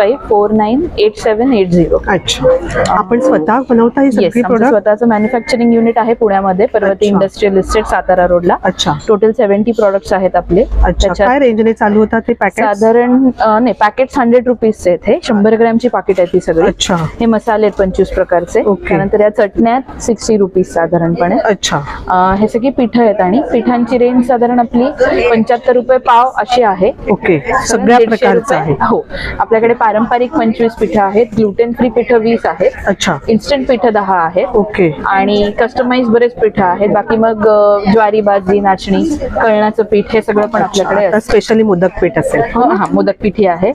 five four nine eight seven eight zero. अच्छा, आपण स्वतः बनवता ही येस, सगळी आमचं प्रोडक्ट? स्वतःचं मॅन्युफॅक्चरिंग युनिट आहे पुण्यामध्ये, पर्वती अच्छा. इंडस्ट्रियल इस्टेट सातारा रोडला. अच्छा. टोटल सेव्हन्टी प्रोडक्ट्स आहेत आपले. अच्छा, काय रेंजने चालू होतात ते पॅकेट? साधारण अं, नाही, पॅकेट्स हंड्रेड रुपीजचे आहेत. हे शंभर ग्रॅमची पाकिट आहे ती सगळी. अच्छा. हे मसाले आहेत पंचवीस प्रकारचे. ओके. त्यानंतर या चटण्यात सिक्स्टी रुपीज साधारणपणे. अच्छा. अं, हे सगळी पिठं आहेत आणि पिठांची रेंज साधारण आपली पंच्याहत्तर रुपये पाव अशी आहे. ओके, सगळ्या दीडशे प्रकारचं रुपये. आहे. हो, आपल्याकडे पारंपरिक पंचवीस पिठं आहेत, ग्लुटेन फ्री पिठं वीस आहेत. अच्छा. इन्स्टंट पिठं दहा आहेत. ओके. आणि कस्टमाइज बरेच पिठं आहेत. बाकी मग अं, ज्वारी, बाजरी, नाचणी, कळण्याचं पीठ हे सगळं पण आपल्याकडे आता असतं. स्पेशली मोदक पीठ असेल. हो, हा, मोदक पीठ ही आहे.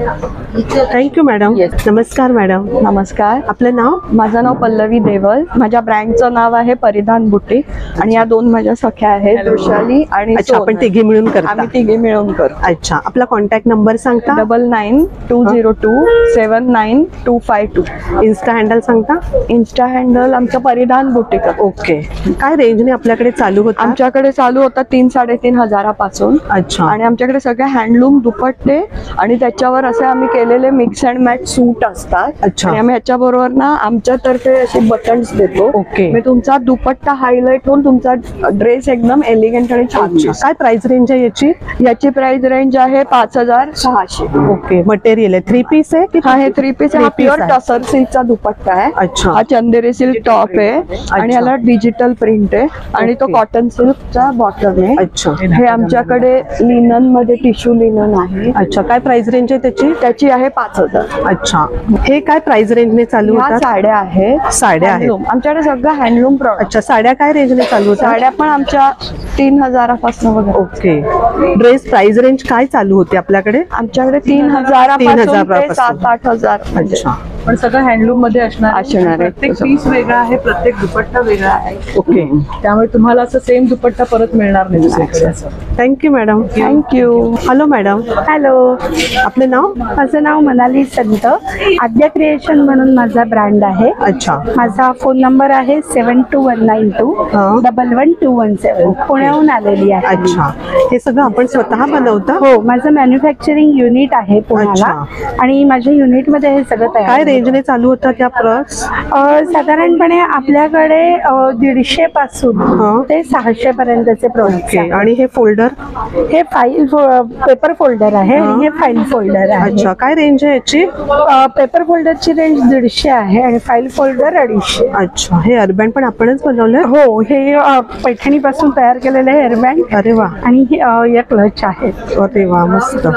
Thank you madam. नमस्कार मॅडम. नमस्कार, आपलं नाव? माझं नाव पल्लवी देवल. माझ्या ब्रँडचं नाव आहे परिधान बुटीक आणि या दोन माझ्या सख्या आहेत, वृषाली आणि अच्छा, आपण तिघी मिळून करता? आम्ही तिघी मिळून करतो. अच्छा, आपला कॉन्टॅक्ट नंबर सांगता? Double nine two zero two seven nine two five two. Insta handle सांगता? इन्स्टा हँडल आमचं परिधान बुटीक. ओके. काय रेंजने आपल्याकडे चालू होतं? आमच्याकडे चालू होता तीन साडेतीन हजारापासून. अच्छा. आणि आमच्याकडे सगळे हँडलूम दुपट्टे आणि त्याच्यावर असे आम्ही केलेले मिक्स अँड मॅच सूट असतात. अच्छा. आणि आम्ही ह्याच्याबरोबर ना आमच्यातर्फे असे बटन्स देतो. ओके. मी तुमचा दुपट्टा हायलाइट होऊन तुमचा ड्रेस एकदम एलिगंट आणि छान दिसेल. काय प्राइस रेंज आहे याची? याची प्राइस रेंज आहे पाच हजार सहाशे. ओके. मटेरियल आहे थ्री पीस आहे की? हा, हे थ्री पीस आहे. हा Three piece प्युअर आहे. टसर सिल्कचा दुपट्टा आहे. अच्छा. हा चंदेरी सिल्क टॉप आहे आणि याला डिजिटल प्रिंट आहे आणि तो ओके. कॉटन सिल्कचा बॉटम आहे. अच्छा. हे आमच्याकडे लिनन मध्ये टिश्यू लिनन आहे. अच्छा, काय प्राइस रेंज आहे त्याची? त्याची आहे पाच हजार. अच्छा. हे काय प्राइस रेंजने चालू ह्या होतात? साड्या आहेत. साड्या आहेत. Handloom. आमच्याकडे सगळं हँडलूम प्रॉडक्ट. अच्छा, साड्या काय रेंजने चालू होतात? साड्या पण आमच्या तीन हजारापासून वगैरे. ओके. ड्रेस प्राइस रेंज काय चालू होते आपल्याकडे? आमच्याकडे तीन हजारापासून ते सात आठ हजार. अच्छा. पण सगळं हँडलूम मध्ये असणार आहे. असणार आहे. प्रत्येक पीस वेगळा आहे, प्रत्येक दुपट्टा वेगळा आहे. ओके. त्यामुळे तुम्हाला असं सेम दुपट्टा परत मिळणार नाही दुसरीकडे असं. Thank you madam. Thank you. Hello madam. Hello, आपलं नाव? माझं नाव मनाली संत. आद्या क्रिएशन म्हणून माझा ब्रँड आहे. अच्छा. माझा फोन नंबर आहे seven two one nine two double one two one seven. पुण्याहून आलेली आहे. अच्छा. हे सगळं आपण स्वतः बनवता? हो, माझं मॅन्युफॅक्चरिंग युनिट आहे पुण्याला आणि माझ्या युनिट मध्ये हे सगळं तयार. काय रेंजने चालू होतात त्या प्रोडक्ट्स? साधारणपणे आपल्याकडे दीडशे पासून ते सहाशे पर्यंतचे प्रोडक्ट. आणि हे फोल्डर? हे फाईल पेपर फोल्डर आहे आणि हे फाईल फोल्डर आहे. अच्छा, काय रेंज आहे याची? पेपर फोल्डरची रेंज दीडशे आहे आणि फाईल फोल्डर अडीचशे. अच्छा. हे हेअरबँड पण आपणच बनवलंय? हो, हे पैठणी पासून तयार केलेले हेअरबँड. अरे वा. आणि या क्लच आहेत. अरे वा, मस्त.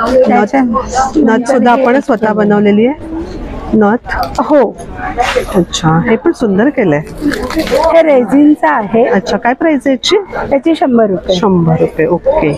नथ सुद्धा आपण स्वतः बनवलेली आहे? नथ? हो. अच्छा, हे पण सुंदर केलंय. हे रेझिनचं आहे. अच्छा, काय प्राइस आहे याची? त्याची शंभर रुपये. शंभर रुपये. ओके.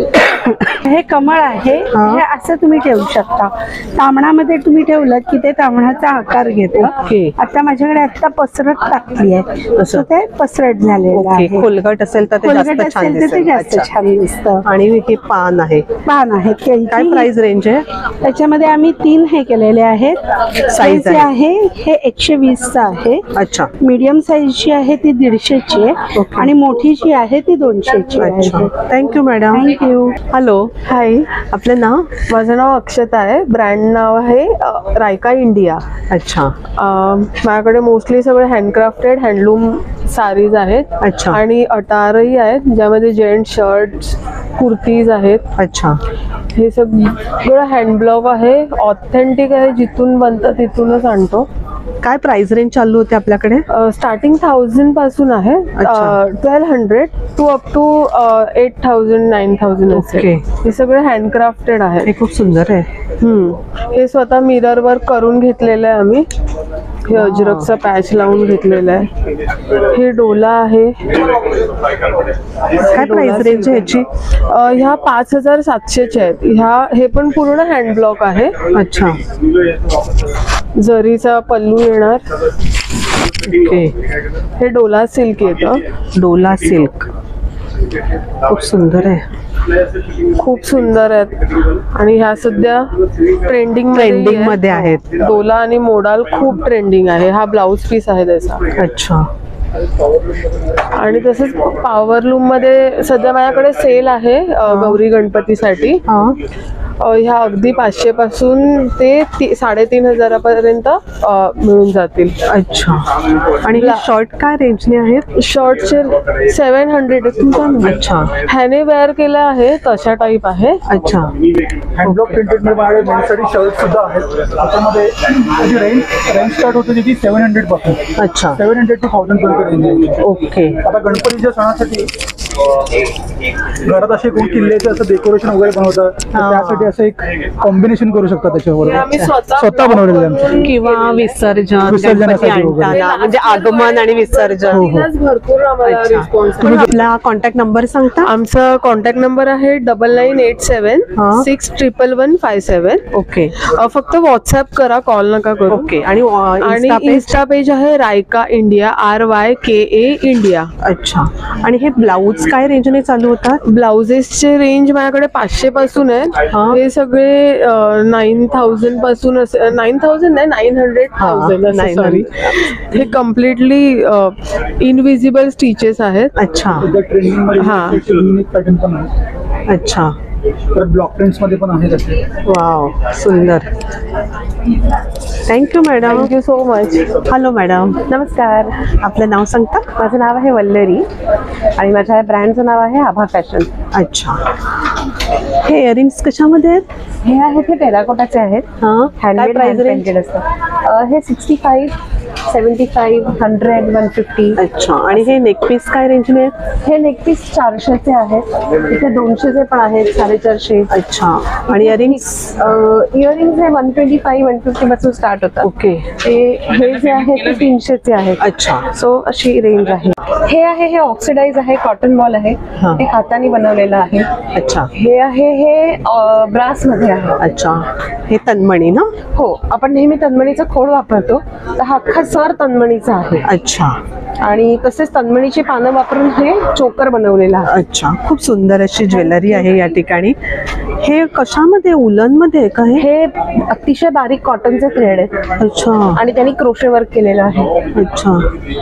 हे कमळ आहे. हे असं तुम्ही ठेवू शकता. तामणामध्ये तुम्ही ठेवलं की ते तामणाचा आकार घेतो. ओके. आता माझ्याकडे आता पसरट टाकली आहे, तसं ते पसरट झालेलं आहे. खोलगट असेल तर ते खोलगट जास्त छान असेल तर ते दिसेल. जास्त अच्छा. छान दिसतं. आणि हे पान आहे? पान आहे. काय प्राइस रेंज आहे? त्याच्यामध्ये आम्ही तीन हे केलेले आहेत. साईज आहे हे एकशे वीसचं आहे. अच्छा. मीडियम साईजची आहे ती दीडशेची आहे आणि मोठी जी आहे ती दोनशेची आहे. Thank you madam. Thank you. Hello. Hi, आपलं नाव? माझं नाव अक्षता आहे. ब्रँड नाव आहे रायका इंडिया. अच्छा. माझ्याकडे मोस्टली सगळे हँडक्राफ्टेड हँडलूम साडीज आहेत. अच्छा. आणि अटारही आहेत ज्यामध्ये जेंट शर्ट्स, कुर्तीज आहेत. अच्छा. हे सगळं हँडब्लॉक आहे, ऑथेंटिक आहे, जिथून बनतं तिथूनच आणतो. काय प्राइस रेंज चालू होते आपल्याकडे? स्टार्टिंग थाउजंड पासून आहे, twelve hundred to up to eight thousand nine thousand okay. हे सगळे हँडक्राफ्टेड आहे. हे खूप सुंदर आहे. हम्म हे स्वतः मिरर वर्क करून घेतलेलं आहे आम्ही. हे अजरकचा पॅच लावून घेतलेला आहे. हे डोला आहे. काय प्राइस रेंज आहे याची? ह्या पाच हजार सातशेच्या आहेत. ह्या हे पण पूर्ण हँडब्लॉक आहे. अच्छा. जरीचा पल्लू येणार. ओके. हे डोला सिल्क येतं. डोला सिल्क खूप सुंदर आहे. खूप सुंदर आहेत आणि ह्या सध्या ट्रेंडिंग ट्रेंडिंग मध्ये आहेत. डोला आणि मोडाल खूप ट्रेंडिंग आहे. हा ब्लाउज पीस आहे त्याचा. अच्छा. आणि तसंच पॉवर लूम मध्ये सध्या माझ्याकडे सेल आहे गौरी गणपतीसाठी. ह्या अगदी पाचशे पासून ते ती साडेतीन हजारापर्यंत अ, मिळून जातील. अच्छा. आणि शॉर्ट काय रेंजने आहेत? शॉर्टचे सेवन हंड्रेड. अच्छा. ह्याने वेअर केलं आहे तशा टाईप आहे. अच्छा. हँडब्लॉक प्रिंटेड मध्ये माझ्याकडे मेन्ससाठी शर्ट सुद्धा आहेत. त्याच्यामध्ये त्याची रेंज रेंज स्टार्ट होते तिथे सेव्हन हंड्रेड पासून. अच्छा. सेव्हन हंड्रेड टू थाउजंड पर्यंत रेंज आहे. ओके. आता गणपतीच्या सणासाठी घरात असे कोण किल्ल्याचं असं डेकोरेशन वगैरे बनवतात, तर त्यासाठी असं एक कॉम्बिनेशन करू शकता त्याच्यावर. आम्ही स्वतः स्वतः बनवलेलं आहे आमचं. किंवा विसर्जन विसर्जनासाठी गणपती वगैरे. आणताना, म्हणजे आगमन आणि विसर्जन. हो, हो. भरपूर आम्हाला रिस्पॉन्स. तुम्ही आपला कॉन्टॅक्ट नंबर सांगता? आमचा कॉन्टॅक्ट नंबर आहे double nine eight seven six triple one five seven. Okay. फक्त व्हॉट्सअप करा, कॉल नका करू. ओके. आणि आणि इन्स्टा पेज आहे Raika India, R Y K A India. अच्छा. आणि हे ब्लाऊज काय रेंजने चालू होतात? ब्लाउजेसचे रेंज माझ्याकडे पाचशे पासून आहेत. हे सगळे नाईन थाउजंड पासून नाईन थाउजंड नाही नाईन हंड्रेड थाउजंड सॉरी. हे कम्प्लिटली इनविजिबल स्टिचेस आहेत. अच्छा. हा. पॅटर्न पण आहे. अच्छा. तर ब्लॉक प्रिंट्स मध्ये पण आहेत असे. वाव, सुंदर. Thank you madam. Thank you so much. Hello madam. नमस्कार. आपलं नाव सांगता? माझं नाव आहे वल्लरी आणि माझ्या ब्रँडचं नाव आहे आभा फॅशन. अच्छा. हे इयरिंग्स कशामध्ये आहेत? हे आहेत हे टेराकोटाचे आहेत. हां. हँडमेड हँड पेंटेड असतात. हे sixty five seventy five hundred one fifty. अच्छा. आणि हे नेकपीस काय रेंजने आहेत? हे नेकपीस चारशेचे आहेत. इथे दोनशेचे पण आहेत, साडेचारशे. अच्छा. आणि इयरिंग्स? इयरिंग्स हे one twenty five one fifty पासून स्टार्ट होतात. ओके. ते हे जे आहे ते तीनशेचे आहेत. अच्छा. सो अशी रेंज आहे. हे आहे हे ऑक्सिडाइज आहे, कॉटन बॉल आहे. हे हाताने बनवलेलं आहे. अच्छा. हे आहे हे ब्रास मध्ये आहे. अच्छा. हे तन्मणी ना? हो. आपण नेहमी तन्मणीचा खोड वापरतो, तर हा अख्खा सर तन्मणीचा आहे. अच्छा. आणि तसेच तन्मणीची पानं वापरून हे चोकर बनवलेलं आहे. अच्छा. खूप सुंदर अशी ज्वेलरी आहे या ठिकाणी. हे कशामध्ये? उलन मध्ये का? हे अतिशय बारीक कॉटनचे थ्रेड आहेत. अच्छा. आणि त्यांनी क्रोशे वर्क केलेलं आहे. अच्छा.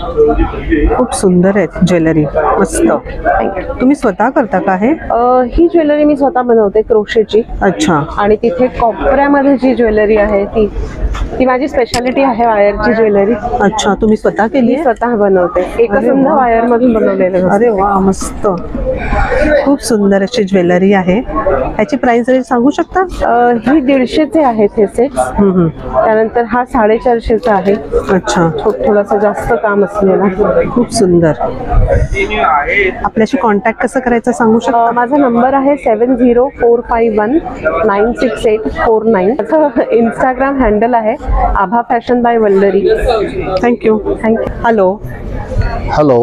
खूप सुंदर आहे ज्वेलरी, मस्त. तुम्ही स्वतः करता का हे? ही ज्वेलरी मी स्वतः बनवते, क्रोशेची. अच्छा. आणि तिथे कोपऱ्यामध्ये जी ज्वेलरी आहे ती ती माझी स्पेशालिटी आहे, वायरची ज्वेलरी. अच्छा. तुम्ही स्वतः केली? स्वतः बनवते. एकसंध वायर मधून बनवलेलं. अरे वा, मस्त. खूप सुंदर अशी ज्वेलरी आहे. याची प्राइस रेंज सांगू शकता? ही दीडशेचे आहेत हे सेट. त्यानंतर हा साडेचारशेचा आहे. अच्छा. थोडासा जास्त काम असलेला. खूप सुंदर. आपल्याशी कॉन्टॅक्ट कसं करायचं सांगू शकता? माझा नंबर आहे seven zero four five one nine six eight four nine. Instagram handle आहे Abha fashion by Vallari. Thank you. Thank you. Hello. Hello.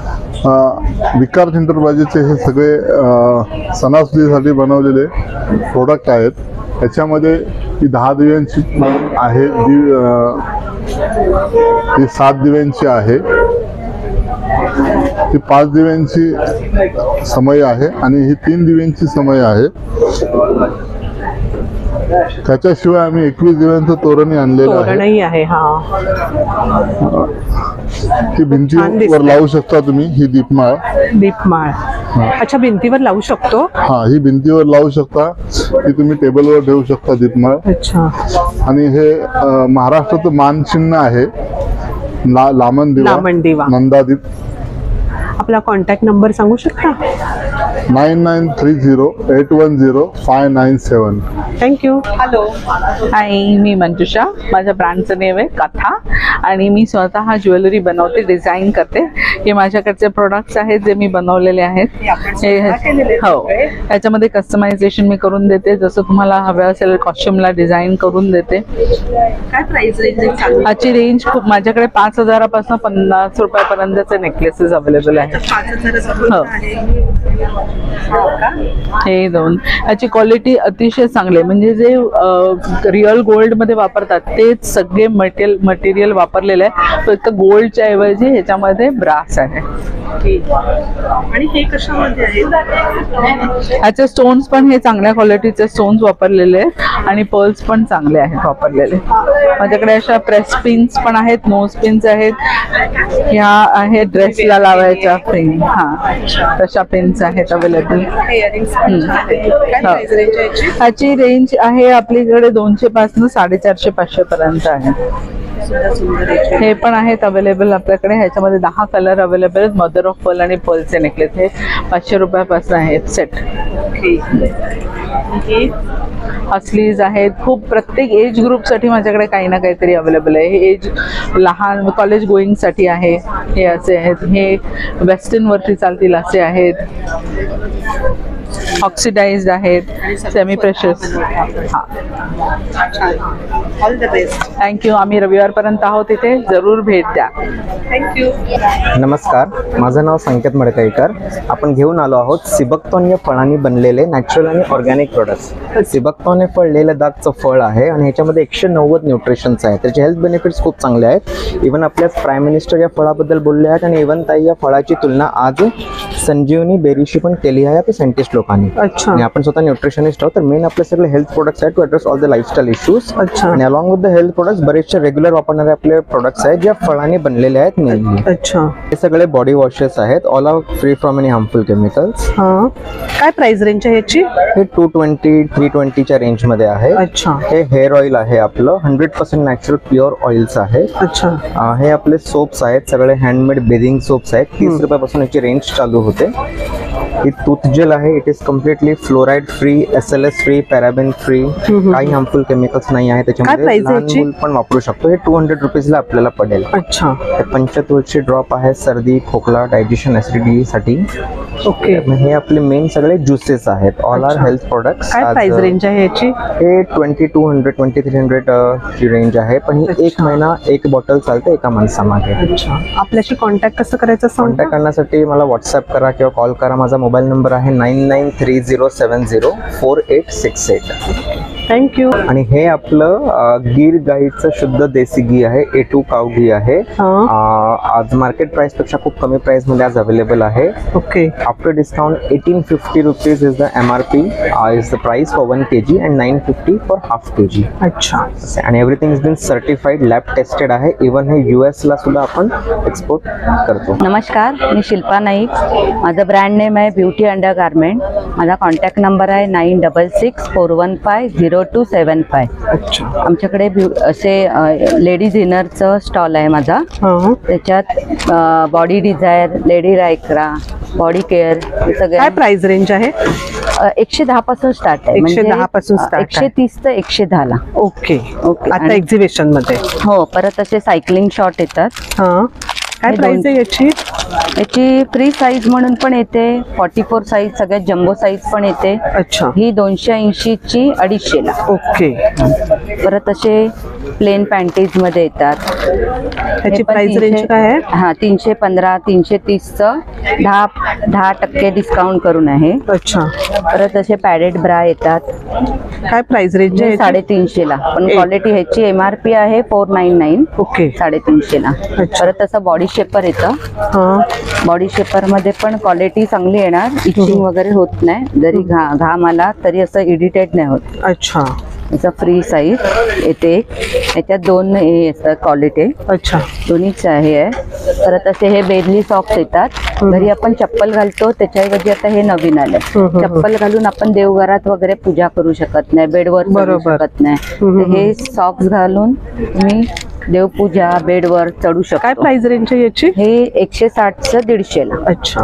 Vikar एंटरप्राइजेसचे हे सगळे अ, सणासुदीसाठी बनवलेले प्रोडक्ट आहेत. याच्यामध्ये ही दहा दिव्यांची आहे, दिव अ, ही सात दिव्यांची आहे, ही पाच दिव्यांची समय आहे आणि ही तीन दिव्यांची समय आहे. त्याच्याशिवाय आम्ही एकवीस दिव्यांचं तोरणही आणलेलं तोरणही आहे. हा. ती भिंतीवर लावू शकता तुम्ही. ही दीपमाळ. दीपमाळ. अच्छा. भिंतीवर लावू शकतो? हा. ही भिंतीवर लावू शकता. ती तुम्ही टेबलवर ठेवू शकता दीपमाळ. अच्छा. आणि हे अ, महाराष्ट्राचं मानचिन्ह आहे, ला लामण दिवा, लामण दिवा. नंदादीप. आपला कॉन्टॅक्ट नंबर सांगू शकता? Nine nine three zero eight one zero five nine seven. Thank you. Hello. Hi, मी मंजुषा. माझ्या ब्रँडचं नेम आहे कथा आणि मी स्वतः हा ज्वेलरी बनवते, डिझाईन करते. हे माझ्याकडचे प्रोडक्ट्स आहेत जे मी बनवलेले आहेत. हे हो, याच्यामध्ये कस्टमायझेशन मी करून देते. जसं तुम्हाला हवं असेल कॉस्ट्युमला डिझाईन करून देते. काय प्राइस रेंज? ह्याची रेंज खूप, माझ्याकडे पाच हजारापासून पन्नास रुपयापर्यंतचे नेकलेसेस अवेलेबल आहेत. हो. हे दोन. याची क्वालिटी अतिशय चांगली आहे. म्हणजे जे रिअल गोल्ड मध्ये वापरतात तेच सगळे मटेरियल मटेरियल वापरलेलं आहे. फक्त गोल्डच्या ऐवजी ह्याच्यामध्ये ब्रास आहे. आणि हे कशामध्ये आहे? ह्याचे स्टोन्स पण हे चांगल्या क्वालिटीचे स्टोन्स वापरलेले आहेत आणि पर्ल्स पण चांगले आहेत वापरलेले. माझ्याकडे अशा प्रेस पिन्स पण आहेत, नोज पिन्स आहेत, ह्या आहेत ड्रेसला लावायच्या पिन, हा तशा पिन्स आहेत अवेलेबल. ह्याची रेंज आहे आपल्याकडे दोनशे पासून साडेचारशे पाचशे पर्यंत आहे. हे पण आहेत अवेलेबल आपल्याकडे. ह्याच्यामध्ये दहा कलर अवेलेबल आहेत. मदर ऑफ पर्ल आणि पर्लचे नेकलेस हे पाचशे रुपयापासून आहेत सेट. असलीज आहेत खूप. प्रत्येक एज ग्रुपसाठी माझ्याकडे काही ना काहीतरी अवेलेबल आहे. हे एज लहान कॉलेज गोईंगसाठी आहे. हे असे आहेत. हे वेस्टर्नवरती चालतील असे आहेत. ऑक्सिडाइज्ड आहेत, सेमी प्रेशस. हां, ऑल द बेस्ट. थँक्यू. आम्ही रविवारपर्यंत आहोत इथे, जरूर भेट द्या. थँक्यू. नमस्कार, माझं नाव संकेत मडकईकर. आपण घेऊन आलो आहोत सिबकतॉन या फळांनी बनलेले नॅचरल आणि ऑर्गॅनिक प्रोडक्ट्स. सिबकतॉन हे फळ लेह लडाखचं फळ आहे आणि ह्याच्यामध्ये एकशे नव्वद न्यूट्रिशन्स आहेत. त्याचे हेल्थ बेनिफिट्स खूप चांगले आहेत. इव्हन आपल्या प्राईम मिनिस्टर या फळाबद्दल बोलले आहेत आणि इव्हन ताई या फळाची तुलना आज संजीवनी बेरीशी पण केली आहे आपल्या सायंटिस्ट लोकांनी. अच्छा. आणि आपण स्वतः न्यूट्रिशनिस्ट आहोत, तर मेन आपले सगळे हेल्थ प्रोडक्ट्स आहेत to address all the lifestyle issues. अच्छा. आणि along with the health products बरेचसे रेग्युलर वापरणारे आपले प्रोडक्ट्स आहेत ज्या फळांनी बनलेले आहेत मेनली. अच्छा. हे सगळे बॉडी वॉशेस आहेत, all are free from any harmful chemicals. हां, काय प्राइस रेंज आहे याची? हे टू ट्वेंटी थ्री ट्वेंटीच्या रेंजमध्ये आहे. अच्छा. हे हेअर ऑइल आहे आपलं, hundred percent natural pure oils आहे. अच्छा. हे आपले सोप्स आहेत, सगळे हँडमेड बेदिंग सोप्स आहेत. तीस रुपयापासून याची रेंज चालू होते. ही टूथ जेल आहे, it is completely fluoride free, S L S free, paraben free, काही हार्मफुल केमिकल्स नाही आहे त्याच्यामध्ये. लहान मूल पण वापरू शकतो. हे टू हंड्रेड रुपीजला आपल्याला पडेल. अच्छा. हे पंचतुळशी ड्रॉप आहे, सर्दी, खोकला, डायजेशन, ऍसिडिटी साठी. ओके. हे आपले मेन सगळे ज्युसेस आहेत, ऑल आर हेल्थ प्रोडक्ट्स. काय प्राइस रेंज आहे याची? हे twenty two hundred twenty three hundred ची रेंज आहे, पण ही एक महिना एक बॉटल चालते एका माणसामागे. अच्छा. आपल्याशी कॉन्टॅक्ट कसं करायचं? कॉन्टॅक्ट करण्यासाठी मला व्हॉट्सअप करा किंवा कॉल करा. माझा मोबाईल नंबर आहे nine nine three zero seven zero four eight six eight. Thank you. आणि हे आपलं गीर गाईचं शुद्ध देसी घी आहे, ए टू काव घी आहे. आज मार्केट प्राइस पेक्षा खूप कमी प्राइस मध्ये आज अवेलेबल आहे. Okay. After discount eighteen fifty rupees is the M R P is the price for one K G and nine fifty for half K G. अच्छा. आणि everything is been certified, lab tested आहे. Even हे US ला सुद्धा आपण export करतो. नमस्कार, मी शिल्पा नाईक. माझं ब्रँड नेम आहे ब्युटी अंडर गारमेंट. माझा कॉन्टॅक्ट नंबर आहे nine double six four one five zero two seven five. आमच्याकडे असे लेडीज इनरचं स्टॉल आहे माझा. त्याच्यात बॉडी डिझायर, लेडी रायक्रा, बॉडी केअर हे सगळे. काय प्राइस रेंज आहे? एकशे दहा पासून स्टार्ट आहे. एकशे दहा पासून स्टार्ट, एकशे तीस ते एकशे दहा ला. ओके. ओके. आता एक्झिबिशन मध्ये हो. परत असे सायकलिंग शॉट येतात. काय प्राइस आहे याची? याची फ्री साईज म्हणून पण येते, फॉर्टी फोर साईज, सगळ्यात जम्बो साईज पण येते. अच्छा. ही दोनशे ऐंशी ची अडीचशे ला. ओके. परत असे प्लेन पॅन्टीज मध्ये येतात. त्याची प्राइस रेंज काय आहे? हा, तीनशे पंधरा तीनशे तीस चं दहा दहा टक्के डिस्काउंट करून आहे. अच्छा. परत असे पॅडेड ब्रा येतात. काय प्राइस रेंज आहे? साडेतीनशे ला. पण क्वालिटी ह्याची एम आर पी आहे फोर नाईन नाईन. ओके. साडेतीनशे ला. परत असं बॉडी शेपर येतं. बॉडी शेपर मध्ये पण क्वालिटी चांगली येणार, इचिंग वगैरे होत नाही. जरी घा घाम आला तरी असं इरिटेट नाही होत. अच्छा. याचा फ्री साईज येते. याच्यात दोन क्वालिटी. अच्छा. दोन्हीच आहे. परत असे हे बेडली सॉक्स येतात. घरी आपण चप्पल घालतो त्याच्याऐवजी आता हे नवीन आलंय. चप्पल घालून आपण देवघरात वगैरे पूजा करू शकत नाही, बेडवर चढू शकत नाही. हे सॉक्स घालून तुम्ही देवपूजा बेडवर चढू शकतो. काय प्राइस रेंज आहे याची? हे एकशे साठ चं दीडशे ला. अच्छा.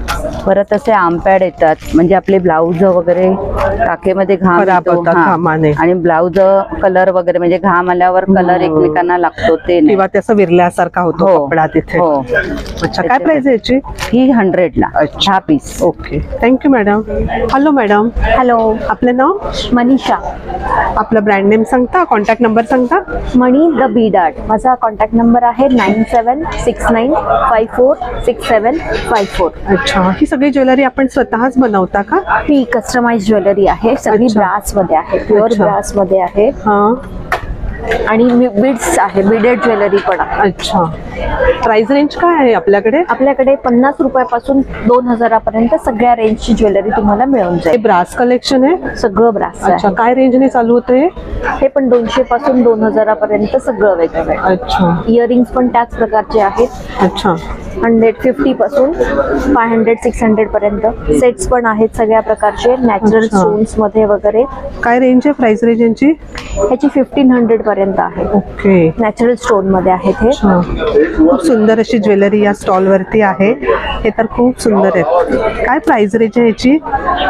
परत असे आर्मपॅड येतात, म्हणजे आपले ब्लाऊज वगैरे टाकेमध्ये घाम येतो आणि ब्लाऊज कलर वगैरे म्हणजे घाम आल्यावर कलर एकमेकांना लागतो ते नाही, किंवा त्याचा विरल्यासारखा होतो कपडा तिथे. हो. अच्छा. काय प्राइस आहे याची? ही हंड्रेड ला दहा piece. Okay. Thank you madam. Hello madam. Hello. आपलं नाव? मनीषा. आपलं ब्रँड नेम सांगता, कॉन्टॅक्ट नंबर सांगता? Money the B dart. माझा कॉन्टॅक्ट नंबर आहे nine seven six nine five four six seven five four. अच्छा. ही सगळी ज्वेलरी आपण स्वतःच बनवता का? ही कस्टमाइज ज्वेलरी आहे, सगळी ब्रास मध्ये आहे, प्युअर ब्रास मध्ये आहे. आणि बीड्स आहे, बीडेड ज्वेलरी पण आहे. अच्छा, प्राइस रेंज काय आहे आपल्याकडे? आपल्याकडे पन्नास रुपयापासून दोन हजारापर्यंत सगळ्या रेंजची ज्वेलरी तुम्हाला मिळून जाईल. ब्रास कलेक्शन आहे? सगळं ब्रास. अच्छा, काय रेंजने चालू होते हे? पण दोनशे पासून दोन हजारापर्यंत सगळं वेगळं आहे. अच्छा, इयरिंग्स पण त्याच प्रकारचे आहेत. अच्छा, हंड्रेड फिफ्टी पासून फाय हंड्रेड सिक्स हंड्रेड पर्यंत सेट्स पण आहेत सगळ्या प्रकारचे नॅचरल स्टोन्स मध्ये वगैरे. काय रेंज आहे प्राइस रेंज यांची? ह्याची फिफ्टीन हंड्रेड पर्यंत आहे. ओके, नॅचरल स्टोन मध्ये आहेत हे. खूप सुंदर अशी ज्वेलरी या स्टॉल वरती आहे. हे तर खूप सुंदर आहे. काय प्राइस रेंज आहे याची?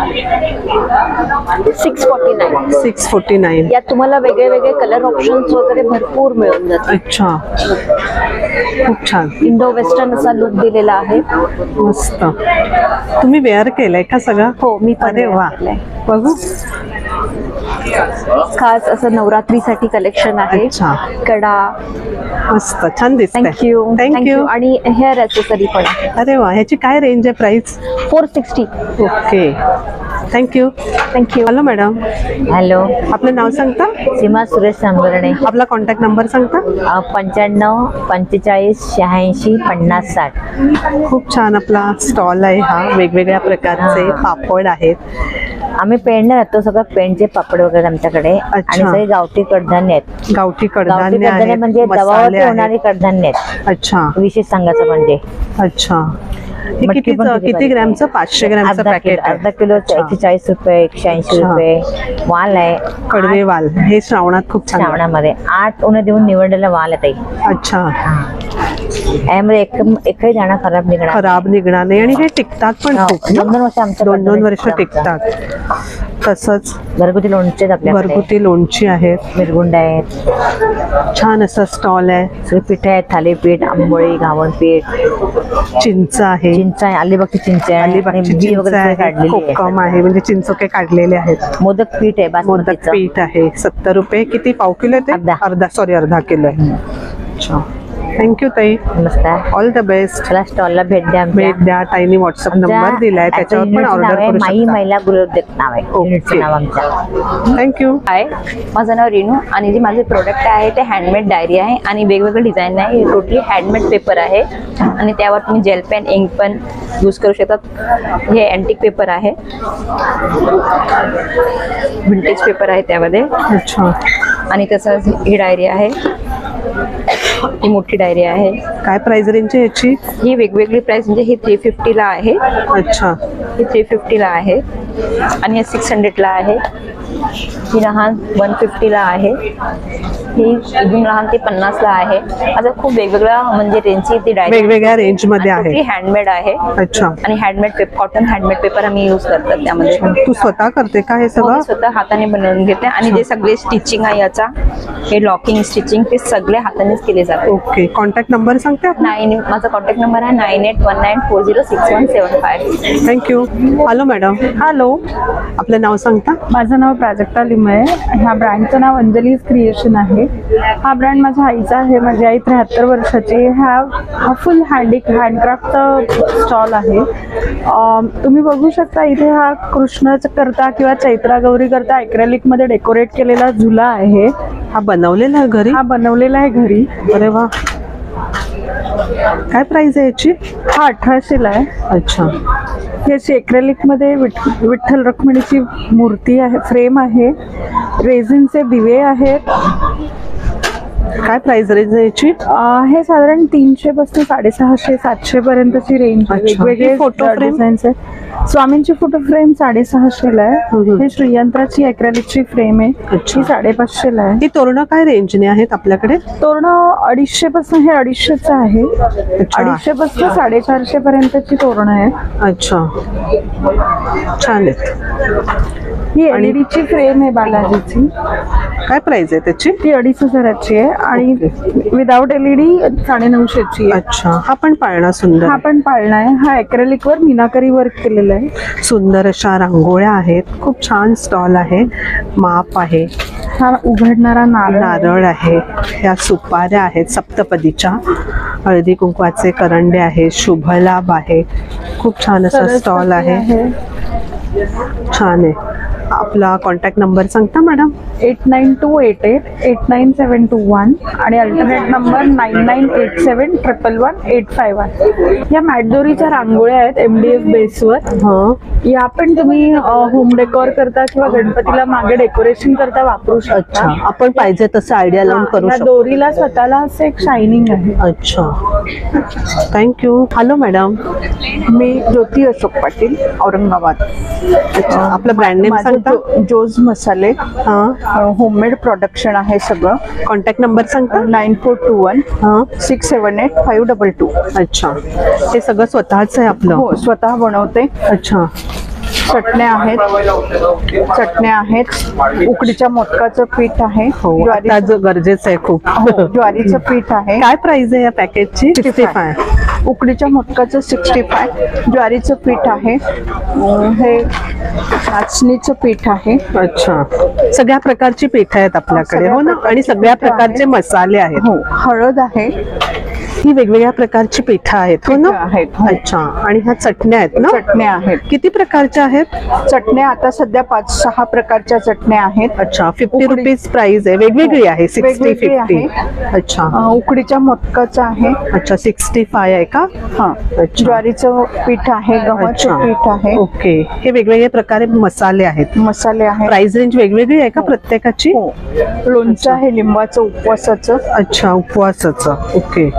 Six forty nine. Six forty nine. यात तुम्हाला वेगळे वेगळे कलर ऑप्शन्स वगैरे भरपूर मिळून जातात. अच्छा, खूप छान. इंडो वेस्टर्न असा लुक दिलेला आहे. मस्त. तुम्ही वेअर केलंय का सगळं? हो, मी पण वा, बघू. खास असं नवरात्रीसाठी कलेक्शन आहे. कडा मस्त, छान दिसतंय. Thank you thank you. आणि हेअर ॲक्सेसरी पण आहे. अरे वा, ह्याची काय रेंज आहे price? Four sixty. Okay, thank you thank you. Hello madam. Hello, आपलं नाव सांगता? सीमा सुरेश सांबर्णे. आपला कॉन्टॅक्ट नंबर सांगता? पंच्याण्णव पंचेचाळीस शहाऐंशी पन्नास साठ. खूप छान आपला स्टॉल आहे हा. वेगवेगळ्या प्रकारचे पापड आहेत. आम्ही पेंड राहतो, सगळं पेंडचे पापड वगैरे आमच्याकडे. आणि सगळे गावठी कडधान्य आहेत. गावठी कडधान्य आहेत, म्हणजे दबावावर होणारी कडधान्य आहेत. अच्छा, विशेष सांगायचं म्हणजे. अच्छा, हे किती किती ग्रॅमचं? पाचशे ग्रॅमचं पॅकेट. अर्धा किलो एकशे चाळीस रुपये, एकशे ऐंशी रुपये. वाल आहे, कडवे वाल. हे श्रावणात खूप छान. श्रावणामध्ये आठ उन्हे देऊन निवडलेला वाल आहे. अच्छा, यामुळे एक एकही दाणा खराब निघणार खराब निघणार नाही. आणि हे टिकतात पण खूप. दोन दोन वर्ष आमच्या दोन दोन वर्ष टिकतात. तसंच घरगुती लोणचे आपल्याकडे. घरगुती लोणची आहेत, मिरगुंड आहेत. छान असं स्टॉल आहे. सगळे पीठ आहेत, थालीपीठ, आंबोळी, घावण पीठ, चिंच आहे. चिंच आहे, अलिबागची चिंच आहे, अलिबागची चिंच आहे, कोकम आहे, म्हणजे चिंचोके काढलेले आहेत. मोदक पीठ आहे, मोदक पीठ आहे. सत्तर रुपये. किती पाव किलो ते? अर्धा सॉरी अर्धा किलो आहे. अच्छा, थँक्यू ताई. नमस्कार. All the best. चला स्टॉलला भेट द्या. भेट द्या. ताईने व्हॉट्सअप नंबर दिलाय, त्याच्यावर पण ऑर्डर करू माई शकता. महिला गृहोद्योग नाव आहे नाव आमचं. थँक्यू. हाय, माझं नाव रेणू आणि जे माझे प्रोडक्ट आहे ते हँडमेड डायरी आहे आणि वेगवेगळे डिझाईन आहे. टोटली हँडमेड पेपर आहे आणि त्यावर तुम्ही gel pen, ink pen use करू शकतात. हे अँटिक पेपर आहे, विंटेज पेपर आहे त्यामध्ये. अच्छा. आणि तसंच ही डायरी आहे, ही मोठी डायरी आहे. काय प्राइस रेंज आहे याची? ही वेगवेगळी प्राइस म्हणजे ही थ्री फिफ्टीला आहे. अच्छा, ही थ्री फिफ्टीला आहे आणि हे सिक्स हंड्रेडला आहे. ही लहान वन फिफ्टीला आहे. ही अजून लहान ती पन्नासला आहे. असं खूप वेगवेगळ्या म्हणजे रेंजची ती डायरी वेगवेगळ्या रेंज मध्ये आहे. ती हँडमेड आहे. अच्छा. आणि handmade paper, cotton handmade paper आम्ही यूज करतात त्यामध्ये. तू स्वतः करते का हे सगळं? स्वतः हाताने बनवून घेते आणि जे सगळे स्टिचिंग आहे याचा, हे लॉकिंग स्टिचिंग ते सगळे हातानेच केले जातात. ओके, कॉन्टॅक्ट नंबर सांगते? नाईन माझा कॉन्टॅक्ट नंबर आहे nine eight one nine four zero six one seven five. Thank you. Hello madam. Hello, आपलं नाव सांगता? माझं नाव प्राजक्ता लिमये. ह्या ब्रँडचं नाव अंजलीज क्रिएशन आहे. हा ब्रँड माझ्या आईचा आहे. माझी आई त्र्याहत्तर वर्षाची. हा हा फुल हँडी हँडक्राफ्टचा स्टॉल आहे. तुम्ही बघू शकता इथे हा कृष्णाचा करता किंवा चैत्रा गौरी करता ॲक्रेलिक मध्ये डेकोरेट केलेला झुला आहे. हा बनवलेला आहे घरी? हा बनवलेला आहे घरी. अरे वा. काय प्राइस आहे याची? हा अठराशेला आहे. अच्छा. ही अशी ॲक्रेलिक मध्ये विठ विठ्ठल रुक्मिणीची मूर्ती आहे, फ्रेम आहे. रेझिनचे दिवे आहेत. काय प्राइस रेंज आहे याची? हे साधारण तीनशे पासून साडेसहाशे सातशे पर्यंतची रेंज. वेगवेगळे फोटो फ्रेम. स्वामींची फोटो फ्रेम साडेसहाशेला आहे. हे श्रीयंत्राची ॲक्रेलिकची फ्रेम आहे, ही साडेपाचशेला आहे. ही तोरणं काय रेंजने आहेत आपल्याकडे? तोरणं अडीचशे पासून, हे अडीचशेच आहे. अडीचशे पासून साडेचारशे पर्यंतची तोरणं आहे. अच्छा, छान आहे. ही एलईडीची फ्रेम आहे बालाजीची. काय प्राइस आहे त्याची? ती अडीच हजाराची आहे आणि विदाउट एलईडी साडे नऊशेची आहे. अच्छा. हा पण पाळणा सुंदर. हा पण पाळणा आहे. हा ॲक्रेलिक वर मीनाकरी वर्क केलेला आहे. सुंदर अशा रांगोळ्या आहेत. खूप छान स्टॉल आहे. माप आहे. हा उघडणारा नारळ नारळ आहे. ह्या सुपाऱ्या आहेत सप्तपदीच्या. हळदी कुंकवाचे करंडे आहेत. शुभलाभ आहे. खूप छान असा स्टॉल आहे. छान आहे. आपला कॉन्टॅक्ट नंबर सांगता madam? Eight nine two eight eight eight nine seven two one आणि alternate number nine nine eight seven triple one eight five one. या मॅटदोरीच्या रांगोळ्या आहेत एम डी एफ बेसवर. या पण तुम्ही होम डेकोर करता किंवा गणपतीला मागे डेकोरेशन करता वापरू शकता. आपण पाहिजे तसं आयडिया लावून करू शकतो. दोरीला स्वतःला असं एक शायनिंग आहे. अच्छा, थँक्यू. हॅलो मॅडम, मी ज्योती अशोक पाटील, औरंगाबाद. अच्छा, आपलं ब्रँड नेम सांगता? जोज मसाले. होममेड प्रोडक्शन आहे सगळं. कॉन्टॅक्ट नंबर सांगता? Nine four two one six seven eight five double two. अच्छा, हे सगळं स्वतःच आहे आपलं? हो, स्वतः बनवते. अच्छा. चटण्या आहेत चटण्या आहेत उकडीच्या मोदकाचं पीठ आहे. ज्वारीचं गरजेचं आहे खूप. ज्वारीचं पीठ आहे. काय प्राइस आहे या पॅकेजची? Sixty five. उकडीच्या मोदकाचं सिक्स्टी फाय. ज्वारीचं पीठ आहे. हे नाचणीचं पीठ आहे. अच्छा, सगळ्या प्रकारची पीठ आहेत आपल्याकडे. हो ना, आणि सगळ्या प्रकारचे मसाले आहेत. हो, हळद आहे. ही वेगवेगळ्या प्रकारची पिठं आहेत. हो ना? आहेत. अच्छा, आणि ह्या चटण्या आहेत ना? चटण्या आहेत. किती प्रकारच्या आहेत चटण्या? आता सध्या पाच सहा प्रकारच्या चटण्या आहेत. अच्छा, फिफ्टी रुपीज प्राइस आहे. वेगवेगळी आहे. Sixty fifty. अच्छा, उकडीच्या मोदकाचं आहे. अच्छा, सिक्स्टी फाय आहे का? हा. ज्वारीचं पीठ आहे, गव्हाचं पीठ आहे. ओके, हे वेगवेगळे प्रकारे मसाले आहेत. मसाले आहेत. प्राइस रेंज वेगवेगळी आहे का प्रत्येकाची? हो. लोणचं आहे लिंबाचं उपवासाचं. अच्छा, उपवासाचं. ओके.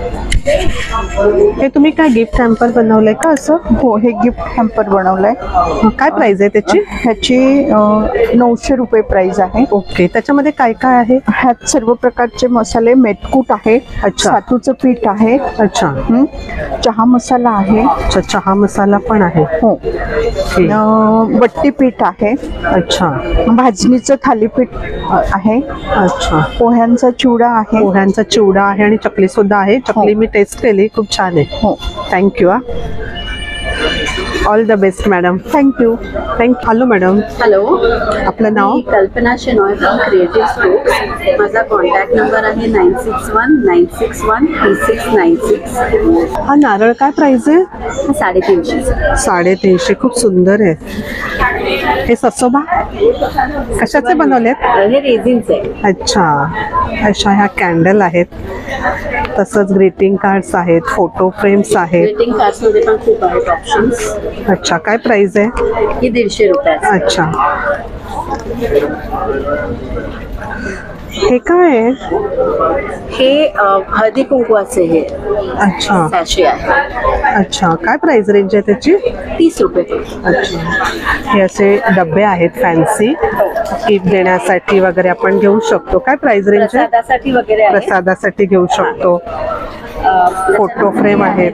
हे तुम्ही काय गिफ्ट हॅम्पर बनवलंय का असं? हो, हे गिफ्ट हॅम्पर बनवलंय. काय प्राइस आहे त्याची? ह्याची नऊशे रुपये प्राइस आहे. ओके, त्याच्यामध्ये काय काय आहे? ह्यात सर्व प्रकारचे मसाले, मेथकूट आहे. अच्छा. सातूचं पीठ आहे. अच्छा. चहा मसाला आहे. अच्छा, चहा मसाला पण आहे. हो. बट्टी पीठ आहे. अच्छा. भाजणीचं थालीपीठ आहे. अच्छा. पोह्यांचा चिवडा आहे. पोह्यांचा चिवडा आहे आणि चकली सुद्धा आहे. चकली मी टेस्ट केली, खूप छान आहे. हो, थँक्यू. हा, all the best madam. Thank you. Thank you. Hello madam. Hello, आपलं नाव? मी Kalpana Shenoy from creative spokes. माझा कॉन्टॅक्ट नंबर आहे nine six one nine six one three six nine six. हा नारळ काय प्राइस आहे? साडेतीनशे. साडेतीनशे. खूप सुंदर आहे. हे ससोबा कशाचे बनवलेत? हे रेझिनचे. अच्छा, अशा ह्या कॅन्डल आहेत. तसंच ग्रीटिंग कार्ड्स आहेत, फोटो फ्रेम्स आहेत. ग्रीटिंग कार्ड्स मध्ये पण खूप आहेत ऑप्शन्स. अच्छा, काय प्राइस आहे? ही दीडशे रुपये. अच्छा, हे काय आहे? हे हळदी कुंकवाचे हे अच्छा सॅशे आहे. अच्छा, काय प्राइस रेंज आहे त्याची? तीस रुपये. अच्छा, हे असे डबे आहेत फॅन्सी, गिफ्ट देण्यासाठी वगैरे आपण घेऊ शकतो. काय प्राइस रेंज आहे? प्रसादासाठी वगैरे प्रसादासाठी घेऊ शकतो. फोटो फ्रेम आहेत.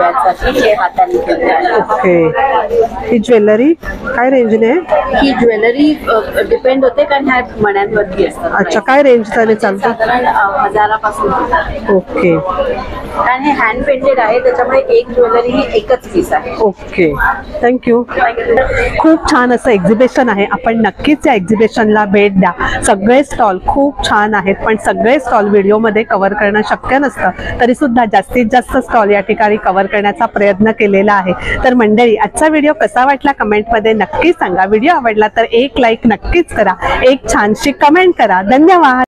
ओके, ही ज्वेलरी काय रेंजने आहे? ही ज्वेलरी डिपेंड होते कारण ह्या मण्यांवरती असतात. अच्छा, काय रेंज चालेल? चालतं साधारण हजारापासून. ओके. कारण हे हँड पेंटेड आहे त्याच्यामुळे एक ज्वेलरी ही एकच पीस आहे. Okay, thank you. खूप छान असं एक्झिबिशन आहे. आपण नक्कीच या एक्झिबिशनला भेट द्या. सगळे स्टॉल खूप छान आहेत, पण सगळे स्टॉल व्हिडिओमध्ये कव्हर करणं शक्य नसतं. तरी सुद्धा जास्तीत जास्त स्टॉल या ठिकाणी कव्हर करण्याचा प्रयत्न केलेला आहे. तर मंडळी, आजचा व्हिडिओ कसा वाटला कमेंटमध्ये नक्की सांगा. व्हिडिओ आवडला तर एक लाईक नक्कीच करा, एक छानशी कमेंट करा. धन्यवाद.